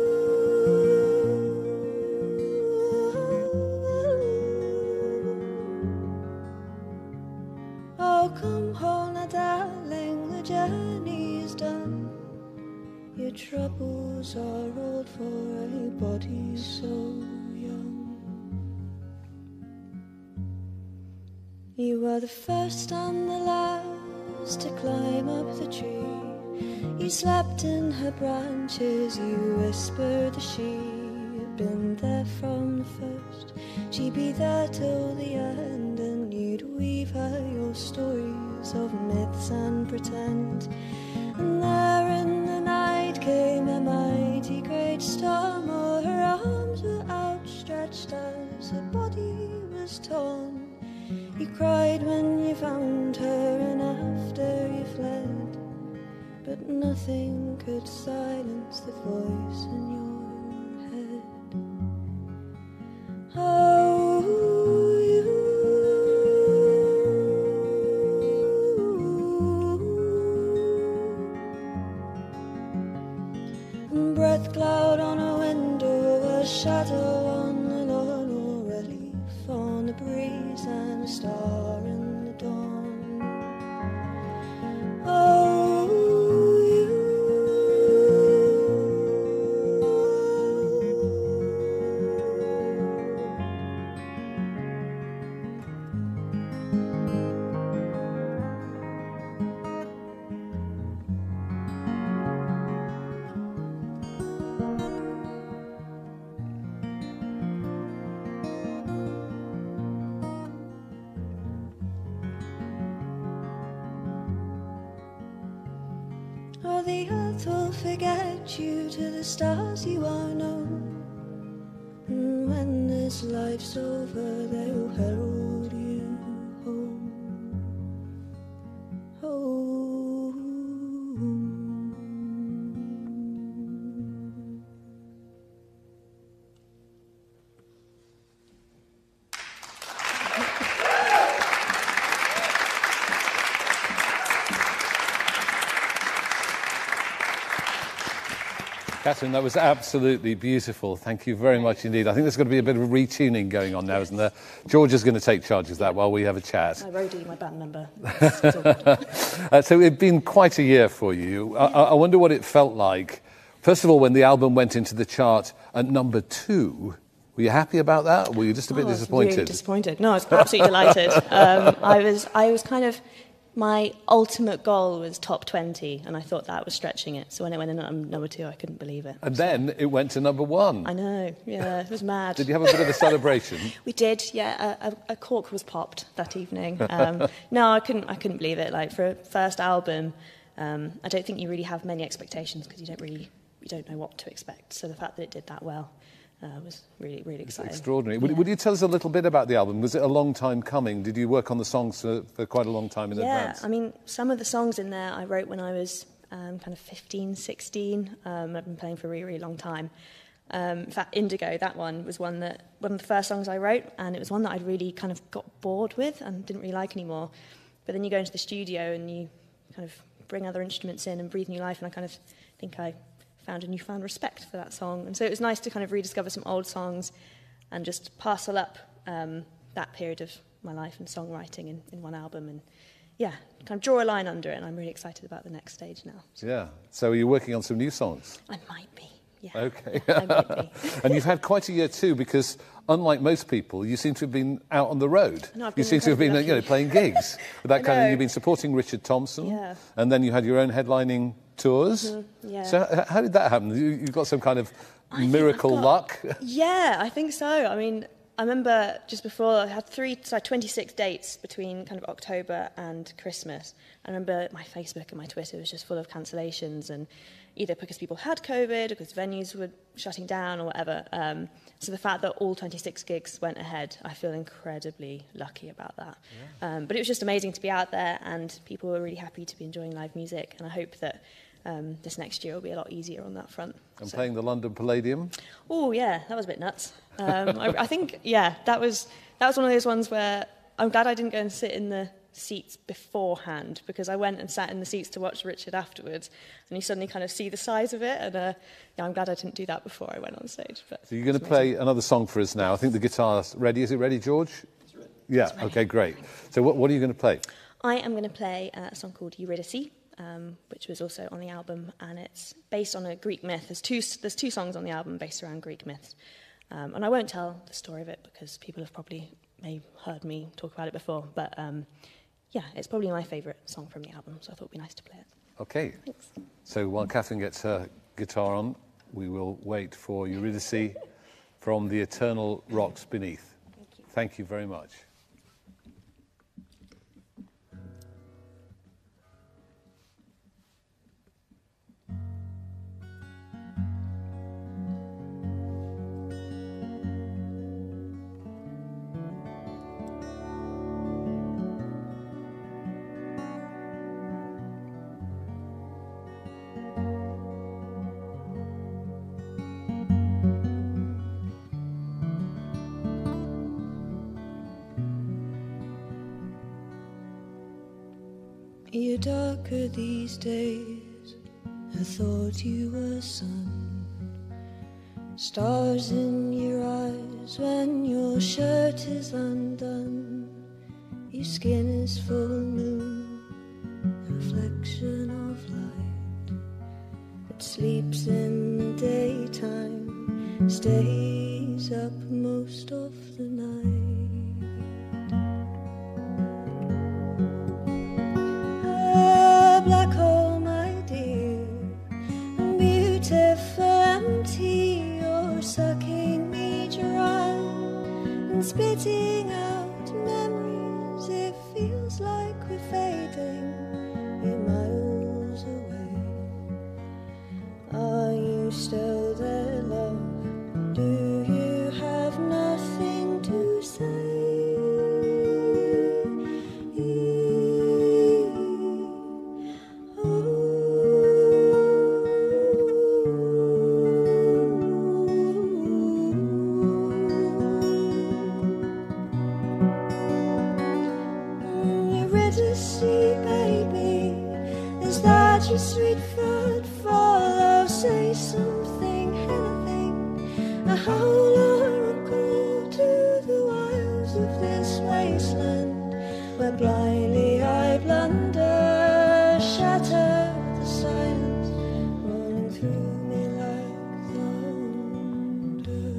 S16: oh, come home now, darling, the journey is done. Your troubles are old for a body so young. You were the first and the last to climb up the tree. You slept in her branches, you whispered as she been there from the first. She'd be there till the end, and you'd weave her your stories of myths and pretend. And there in the night came a mighty great storm, oh, her arms were outstretched as her body was torn. You cried when you found her, and after you fled, but nothing could silence the voice in your head. Oh, you. Breath cloud on a window, a shadow on the lawn, or a leaf on the breeze, and a star in the dawn. Oh, oh, the earth will forget you, to the stars you are known. And when this life's over, they'll herald you home. Home.
S1: Katherine, that was absolutely beautiful. Thank you very much indeed. I think there's going to be a bit of retuning going on now, isn't there? George is going to take charge of that while we have a chat.
S4: I wrote my band number.
S1: So it's been quite a year for you. I wonder what it felt like. First of all, when the album went into the chart at number 2, were you happy about that, or were you just a bit disappointed?
S4: I was really disappointed. No, I was absolutely delighted. I was kind of... My ultimate goal was top 20, and I thought that was stretching it. So when it went in at number 2, I couldn't believe it.
S1: And then it went to number 1.
S4: I know, yeah, it was mad.
S1: Did you have a bit of a celebration?
S4: We did, yeah. A cork was popped that evening. No, I couldn't believe it. Like, for a first album, I don't think you really have many expectations because you don't know what to expect. So the fact that it did that well was really, really exciting.
S1: It's extraordinary.
S4: Yeah.
S1: Would you tell us a little bit about the album? Was it a long time coming? Did you work on the songs for quite a long time in advance?
S4: Yeah, I mean, some of the songs in there I wrote when I was kind of 15, 16. I've been playing for a really, really long time. In fact, Indigo, that one was one of the first songs I wrote, and it was one that I'd really kind of got bored with and didn't really like anymore. But then you go into the studio and you kind of bring other instruments in and breathe new life, and I kind of think I found a newfound respect for that song. And so it was nice to kind of rediscover some old songs and just parcel up that period of my life and songwriting in one album, and yeah, kind of draw a line under it. And I'm really excited about the next stage now.
S1: Yeah. So are you working on some new songs?
S4: I might be. Yeah.
S1: Okay.
S4: I might be.
S1: And you've had quite a year too, because unlike most people, you seem to have been out on the road.
S4: No,
S1: you seem to have been, playing gigs. With that kind of, you've been supporting Richard Thompson,
S4: yeah.
S1: And then you had your own headlining tours.
S4: Mm-hmm. Yeah.
S1: So how did that happen? You got some kind of miracle luck?
S4: Yeah, I think so. I mean, I remember just before, I had 26 dates between kind of October and Christmas. I remember my Facebook and my Twitter was just full of cancellations, and either because people had COVID or because venues were shutting down or whatever. So the fact that all 26 gigs went ahead, I feel incredibly lucky about that. Yeah. But it was just amazing to be out there, and people were really happy to be enjoying live music, and I hope that this next year will be a lot easier on that front.
S1: And playing the London Palladium?
S4: Oh, yeah, that was a bit nuts. I think, yeah, that was one of those ones where I'm glad I didn't go and sit in the seats beforehand, because I went and sat in the seats to watch Richard afterwards, and you suddenly kind of see the size of it, and yeah, I'm glad I didn't do that before I went on stage. But
S1: so you're going to play another song for us now. I think the guitar's ready. Is it ready, George?
S4: It's ready.
S1: Yeah, okay, great. So what are you going to play?
S4: I am going to play a song called Eurydice, which was also on the album, and it's based on a Greek myth. There's two songs on the album based around Greek myths, and I won't tell the story of it because people have probably heard me talk about it before, but yeah, it's probably my favourite song from the album, so I thought it would be nice to play it.
S1: Okay. Thanks. So while Katherine gets her guitar on, we will wait for Eurydice from The Eternal Rocks Beneath. Thank you very much.
S16: You're darker these days. I thought you were sun. Stars in your eyes when your shirt is undone. Your skin is full moon, a reflection of light that sleeps in the daytime, stays up most of the night. Black hole, my dear, beautiful, empty. You're sucking me dry and spitting out memories. It feels like we're fading, we're miles away. Are you still there, love? Do you have nothing to say? Your sweet footfall, oh, say something, anything, a howl or a call to the wilds of this wasteland, where blindly I blunder, shatter the silence, rolling through me like thunder.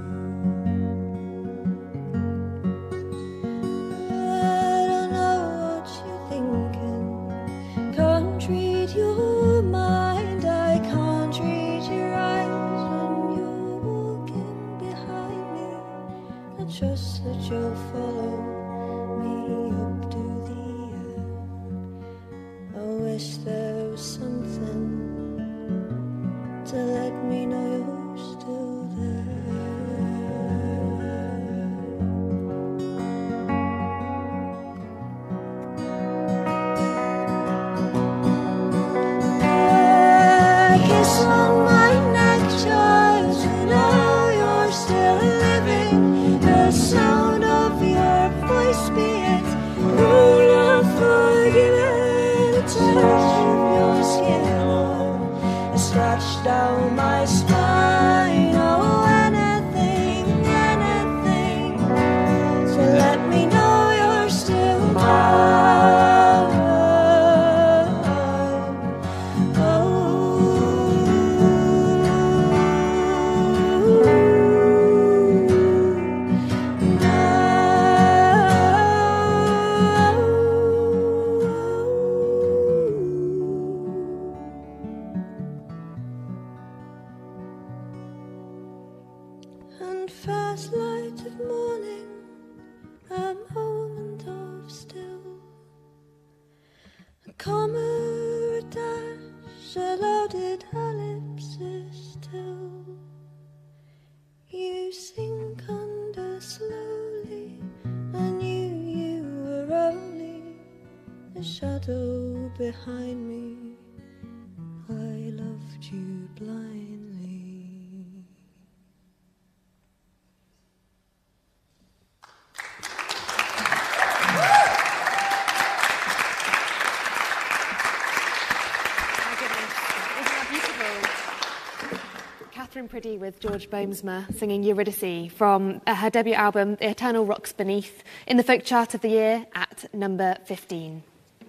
S16: I don't know what you're thinking, can't read your mind, I can't read your eyes when you're walking behind me. I trust that you'll follow me up to the end. I wish there was something to let me know you're still there. Kiss on my neck, child, to know you're still living. The sound of your voice, be it rule of forgiven. The touch of your skin, a scratch down my spine. Oh, anything, anything, so let me know you're still mine. And first light of morning, a moment of still, a comma, a dash, a loaded ellipsis still. You sink under slowly, I knew you were only a shadow behind me. I loved you blindly.
S3: Katherine Priddy with George Boomsma singing Eurydice from her debut album, The Eternal Rocks Beneath, in the folk chart of the year at number 15.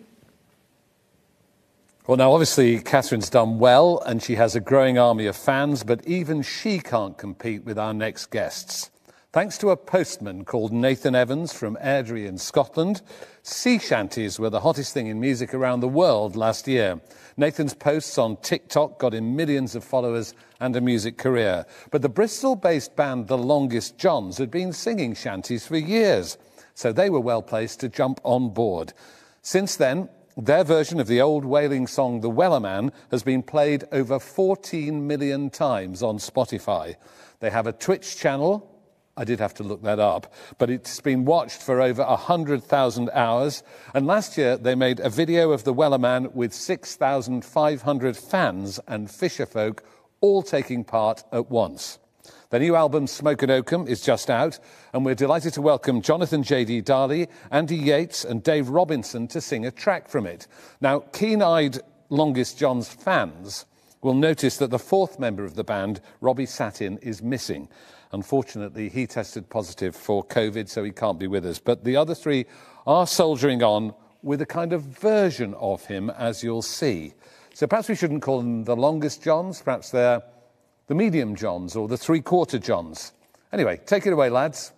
S1: Well, now, obviously, Catherine's done well, and she has a growing army of fans, but even she can't compete with our next guests. Thanks to a postman called Nathan Evans from Airdrie in Scotland, sea shanties were the hottest thing in music around the world last year. Nathan's posts on TikTok got him millions of followers and a music career. But the Bristol-based band The Longest Johns had been singing shanties for years, so they were well placed to jump on board. Since then, their version of the old whaling song The Wellerman has been played over 14 million times on Spotify. They have a Twitch channel. I did have to look that up, but it's been watched for over 100,000 hours. And last year, they made a video of the Wellerman with 6,500 fans and fisherfolk all taking part at once. Their new album, Smoke and Oakum, is just out, and we're delighted to welcome Jonathan J.D. Darley, Andy Yates and Dave Robinson to sing a track from it. Now, keen-eyed Longest John's fans will notice that the fourth member of the band, Robbie Satin, is missing. Unfortunately, he tested positive for COVID, so he can't be with us. But the other three are soldiering on with a kind of version of him, as you'll see. So perhaps we shouldn't call them the Longest Johns. Perhaps they're the Medium Johns or the Three-Quarter Johns. Anyway, take it away, lads.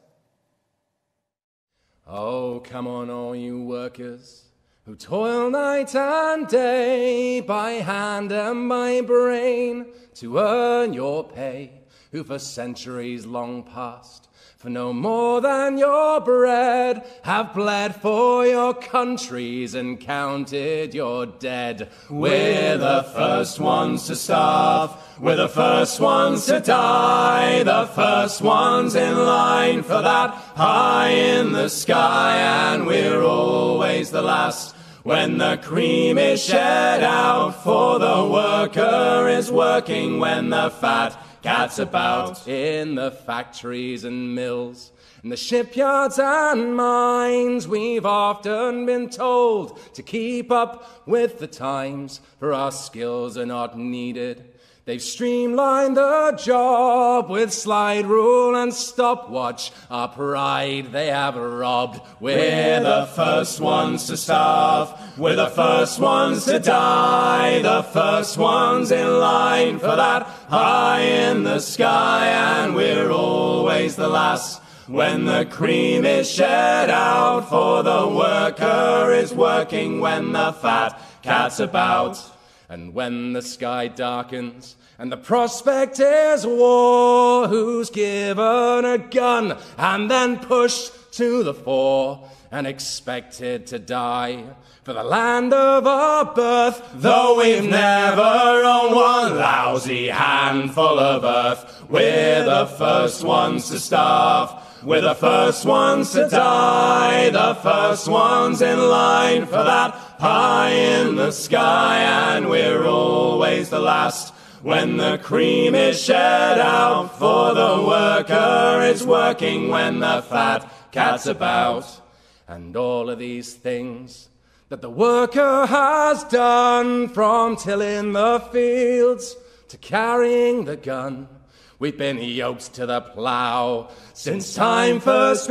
S5: Oh, come on, all you workers who toil night and day by hand and by brain to earn your pay, who for centuries long past, for no more than your bread, have bled for your countries and counted your dead. We're the first ones to starve, we're the first ones to die, the first ones in line for that high in the sky, and we're always the last when the cream is shed out, for the worker is working when the fat cat's about. In the factories and mills, in the shipyards and mines, we've often been told to keep up with the times, for our skills are not needed. They've streamlined the job with slide rule and stopwatch. Our pride they have robbed. We're the first ones to starve, we're the first ones to die, the first ones in line for that high in the sky, and we're always the last when the cream is shed out, for the worker is working when the fat cat's about. And when the sky darkens and the prospect is war, who's given a gun and then pushed to the fore and expected to die for the land of our birth, though we've never owned one lousy handful of earth? We're the first ones to starve, we're the first ones to die, the first ones in line for that high in the sky, and we're always the last when the cream is shed out, for the worker is working when the fat cat's about. And all of these things that the worker has done, from tilling the fields to carrying the gun, we've been yoked to the plough since time first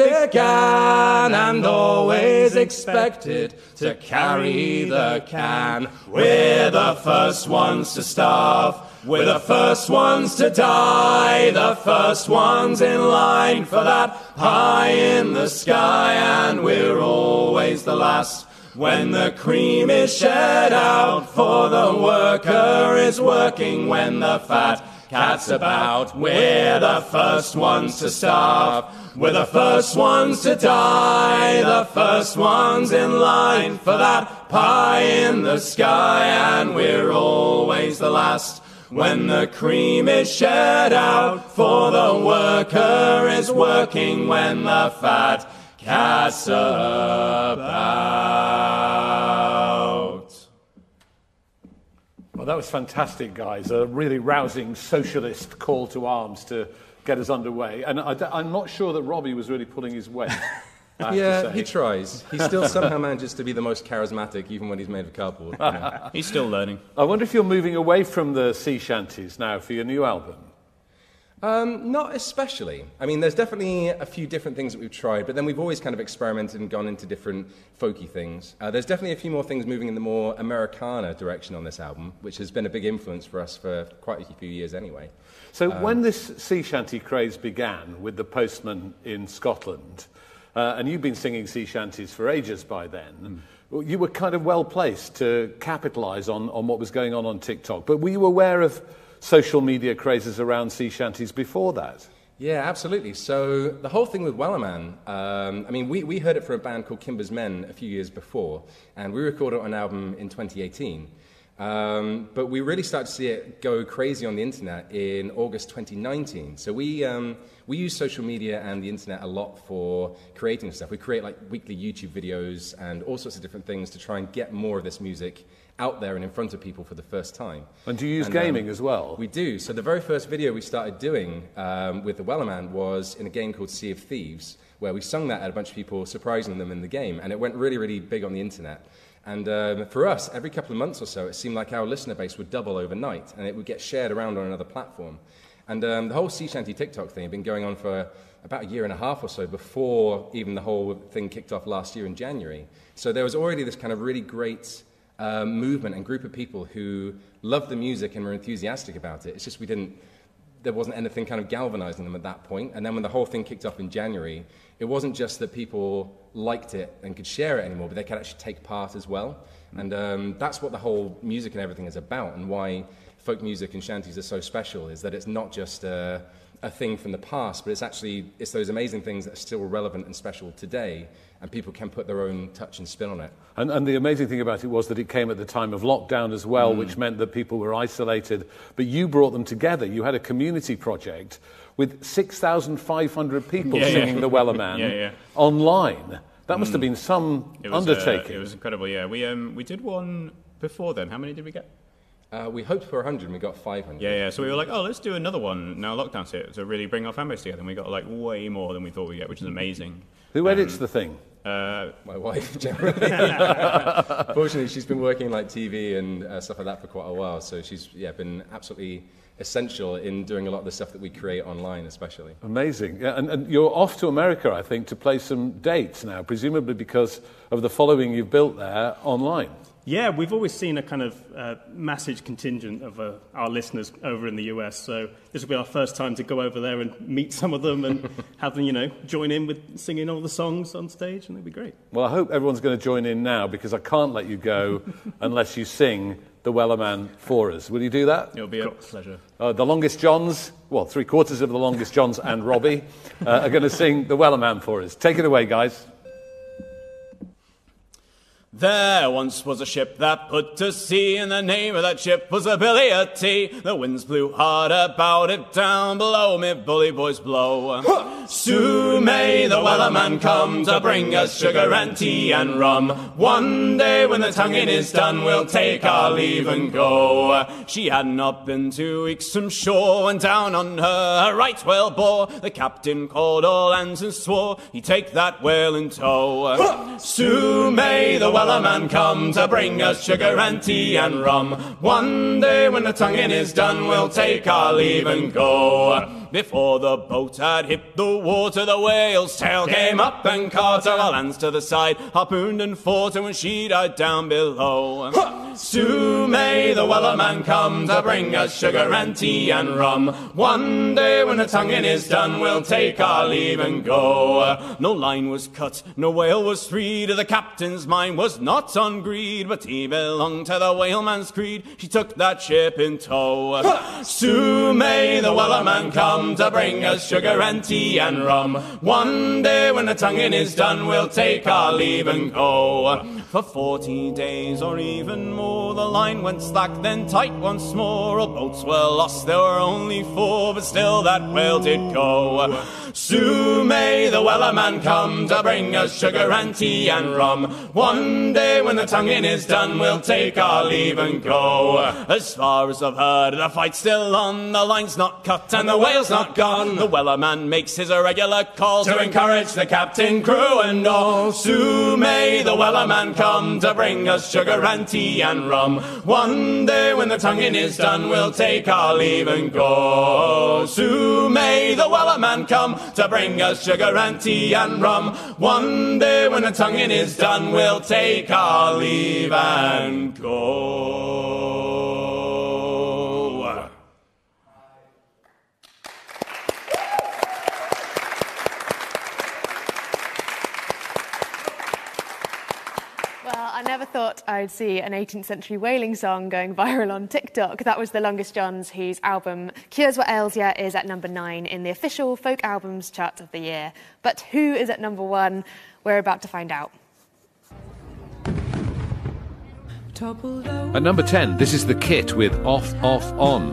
S5: began, and always expected to carry the can. We're the first ones to starve, we're the first ones to die, the first ones in line for that high in the sky, and we're always the last when the cream is shed out, for the worker is working when the fat cat's about. We're the first ones to starve, we're the first ones to die, the first ones in line for that pie in the sky, and we're always the last when the cream is shed out, for the worker is working when the fat cat's about.
S1: Well, that was fantastic, guys. A really rousing socialist call to arms to get us underway. And I'm not sure that Robbie was really pulling his weight.
S5: Yeah, he tries. He still somehow manages to be the most charismatic, even when he's made of cardboard.
S1: Yeah.
S8: He's still learning.
S1: I wonder if you're moving away from the sea shanties now for your new album.
S5: Not especially. I mean, there's definitely a few different things that we've tried, but then we've always kind of experimented and gone into different folky things. There's definitely a few more things moving in the more Americana direction on this album, which has been a big influence for us for quite a few years anyway.
S1: So when this sea shanty craze began with the Postman in Scotland, and you've been singing sea shanties for ages by then, you were kind of well placed to capitalise on what was going on TikTok. But were you aware of social media crazes around sea shanties before that?
S5: Yeah, absolutely. So the whole thing with Wellerman, I mean, we heard it from a band called Kimber's Men a few years before, and we recorded it on an album in 2018. But we really started to see it go crazy on the internet in August 2019. So we use social media and the internet a lot for creating stuff. We create like weekly YouTube videos and all sorts of different things to try and get more of this music out there and in front of people for the first time.
S1: And do you use gaming as well?
S5: We do. So the very first video we started doing with the Wellerman was in a game called Sea of Thieves, where we sung that at a bunch of people, surprising them in the game, and it went really, really big on the internet. And for us, every couple of months or so, it seemed like our listener base would double overnight, and it would get shared around on another platform. And the whole sea shanty TikTok thing had been going on for about a year and a half or so before even the whole thing kicked off last year in January. So there was already this kind of really great movement and group of people who loved the music and were enthusiastic about it. It's just there wasn't anything kind of galvanizing them at that point. And then when the whole thing kicked off in January, it wasn't just that people liked it and could share it anymore, but they could actually take part as well. And that's what the whole music and everything is about, and why folk music and shanties are so special, is that it's not just a thing from the past, but it's those amazing things that are still relevant and special today, and people can put their own touch and spin on it.
S1: And the amazing thing about it was that it came at the time of lockdown as well, which meant that people were isolated, but you brought them together. You had a community project with 6,500 people singing the Wellerman online. That must have been some undertaking.
S8: It was incredible, yeah. We did one before then. How many did we get?
S5: We hoped for 100 and we got 500.
S8: Yeah. So we were like, oh, let's do another one now lockdown's hit, to really bring our fan base together. And we got like way more than we thought we'd get, which is amazing.
S1: Who edits the thing?
S5: My wife, generally. Fortunately, she's been working in like TV and stuff like that for quite a while. So she's been absolutely essential in doing a lot of the stuff that we create online, especially.
S1: Amazing. Yeah, and you're off to America, I think, to play some dates now, presumably because of the following you've built there online.
S9: Yeah, we've always seen a kind of massive contingent of our listeners over in the US, so this will be our first time to go over there and meet some of them and have them, join in with singing all the songs on stage, and it'll be great.
S1: Well, I hope everyone's going to join in now, because I can't let you go unless you sing the Wellerman for us. Will you do that?
S8: It'll be a pleasure.
S1: The Longest Johns, well, 3/4 of the Longest Johns and Robbie are going to sing the Wellerman for us. Take it away, guys.
S8: There once was a ship that put to sea, and the name of that ship was a Billy o' Tea. The winds blew hard about it, down below me bully boys blow. Soon may the Wellerman come to bring us sugar and tea and rum. One day when the tonguing is done, we'll take our leave and go. She had not been 2 weeks from shore when down on her a right whale bore. The captain called all hands and swore he'd take that whale in tow. Soon may the Wellerman come to bring us sugar and tea and rum. One day when the tonguing is done, we'll take our leave and go. Before the boat had hit the water, the whale's tail came up and caught her. Our hands to the side, harpooned and fought her when she died down below. Soon may the Wellerman come to bring us sugar and tea and rum. One day when the tonguing is done, we'll take our leave and go. No line was cut, no whale was freed. The captain's mind was not on greed, but he belonged to the whaleman's creed. She took that ship in tow. Soon may the Wellerman come to bring us sugar and tea and rum. One day when the tonguing is done, we'll take our leave and go. For 40 days or even more, the line went slack, then tight once more. All boats were lost, there were only 4, but still that whale did go. Soon may the Wellerman come to bring us sugar and tea and rum. One day when the tonguing is done, we'll take our leave and go. As far as I've heard, the fight's still on, the line's not cut and the whale's not gone. The Wellerman makes his irregular call to encourage the captain, crew and all. Soon may the Wellerman come to bring us sugar and tea and rum. One day when the tonguing is done, we'll take our leave and go. Soon may the Wellerman come to bring us sugar and tea and rum. One day when the tonguing is done, we'll take our leave and go.
S3: Well, I never thought I'd see an 18th century whaling song going viral on TikTok. That was the Longest Johns, whose album Cures What Ails Ya is at number 9 in the official folk albums chart of the year. But who is at number 1? We're about to find out.
S1: At number 10, this is The Kit with Off, Off, On.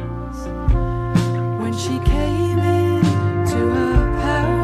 S6: When she came into her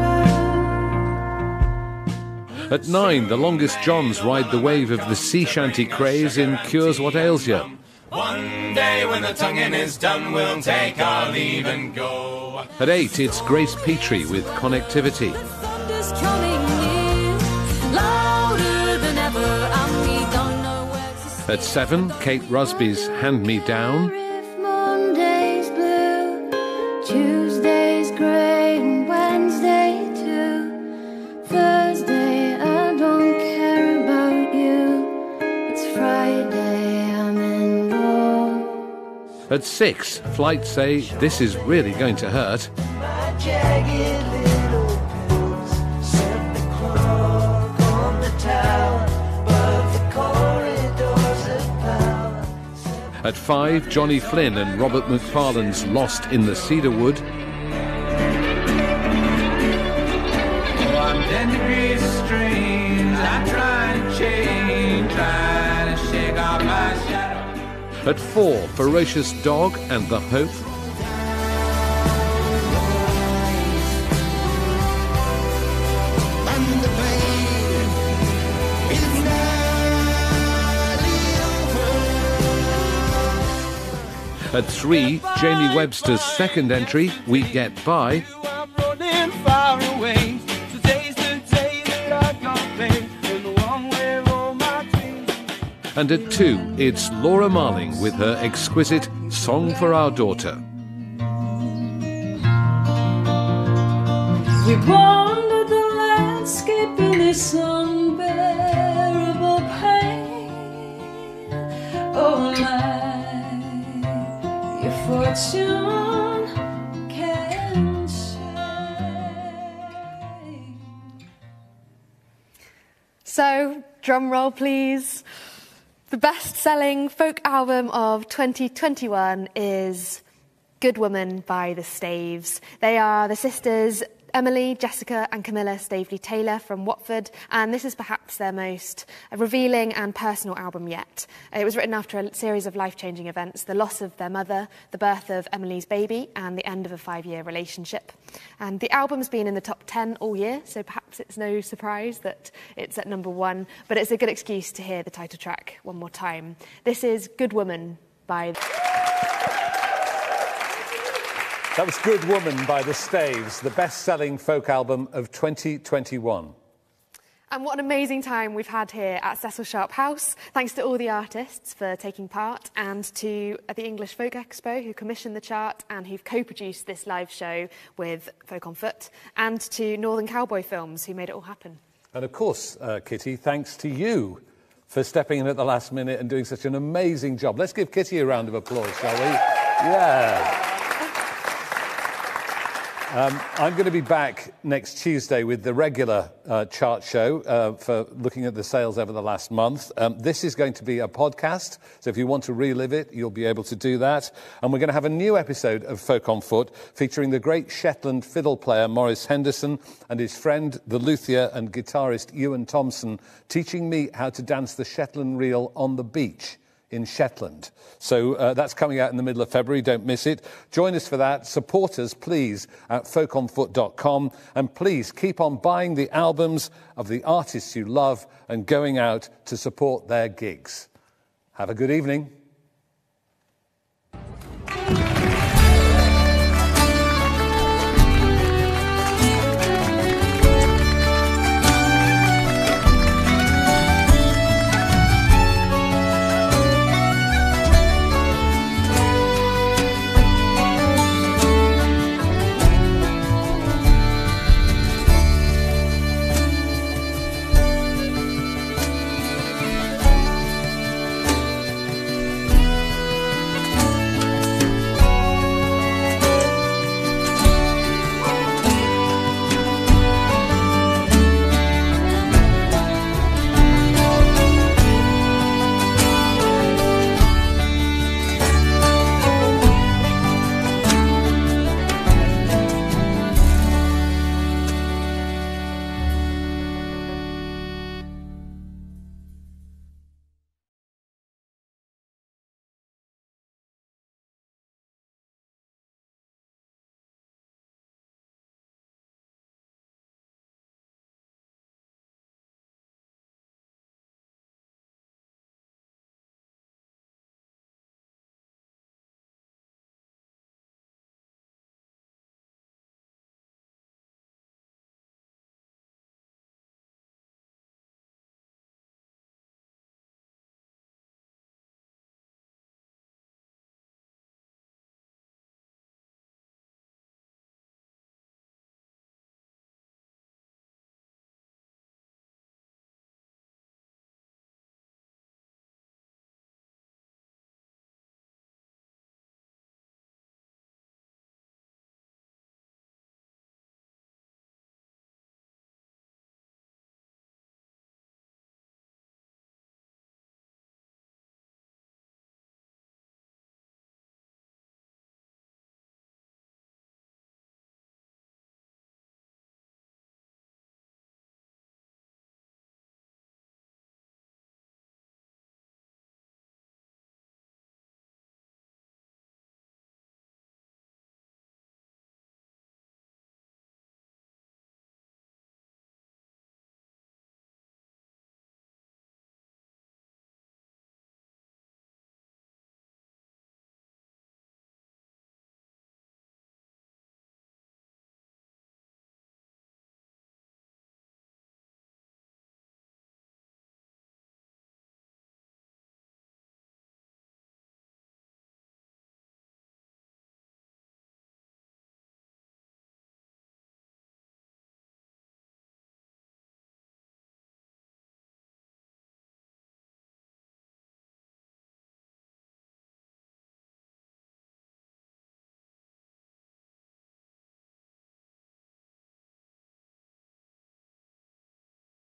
S6: power.
S1: At 9, the Longest Johns ride the wave of the sea shanty craze in Cures What Ails Ya.
S5: One day when the tonguing is done, we'll take our leave and go.
S1: At 8, it's Grace Petrie with Connectivity.
S6: Thunder's coming near, louder than ever, and we don't know where to
S1: At 7, Kate Rusby's Hand Me Down.
S6: If Monday's blue, Tuesday's grey, and Wednesday too. Thursday, I don't care about you. It's Friday, I'm in love.
S1: At 6, Flight say This Is Really Going to Hurt.
S6: My jagged little pills set the clock on the tower, but the corridors of power.
S1: At 5, Johnny Flynn and Robert McFarlane's Lost in the Cedarwood.
S6: Oh, I'm 10 degrees strange. I'm trying to change, trying to shake off my shadow.
S1: At 4, Ferocious Dog and The Hope.
S6: And the pain is nearly over.
S1: At 3, Jamie Webster's second entry, We Get By.
S6: Running far away. Today's the day that I can't play. And the one where all my dreams.
S1: And at 2, it's Laura Marling with her exquisite Song for Our Daughter.
S6: We wandered the landscape in this unbearable pain. Oh my, your fortune can change.
S3: So, drum roll please. The best-selling folk album of 2021 is Good Woman by the Staves. They are the sisters Emily, Jessica and Camilla Staveley-Taylor from Watford, and this is perhaps their most revealing and personal album yet. It was written after a series of life-changing events, the loss of their mother, the birth of Emily's baby, and the end of a 5-year relationship. And the album's been in the top 10 all year, so perhaps it's no surprise that it's at number 1, but it's a good excuse to hear the title track one more time. This is Good Woman by...
S1: That was Good Woman by the Staves, the best-selling folk album of 2021.
S3: And what an amazing time we've had here at Cecil Sharp House. Thanks to all the artists for taking part, and to the English Folk Expo, who commissioned the chart and who've co-produced this live show with Folk on Foot, and to Northern Cowboy Films, who made it all happen.
S1: And of course, Kitty, thanks to you for stepping in at the last minute and doing such an amazing job. Let's give Kitty a round of applause, shall we? Yeah. I'm going to be back next Tuesday with the regular chart show for looking at the sales over the last month. This is going to be a podcast, so if you want to relive it, you'll be able to do that. And we're going to have a new episode of Folk on Foot featuring the great Shetland fiddle player Maurice Henderson and his friend, the luthier and guitarist Ewan Thompson, teaching me how to dance the Shetland reel on the beach in Shetland. So that's coming out in the middle of February. Don't miss it. Join us for that. Support us, please, at folkonfoot.com. And please keep on buying the albums of the artists you love and going out to support their gigs. Have a good evening.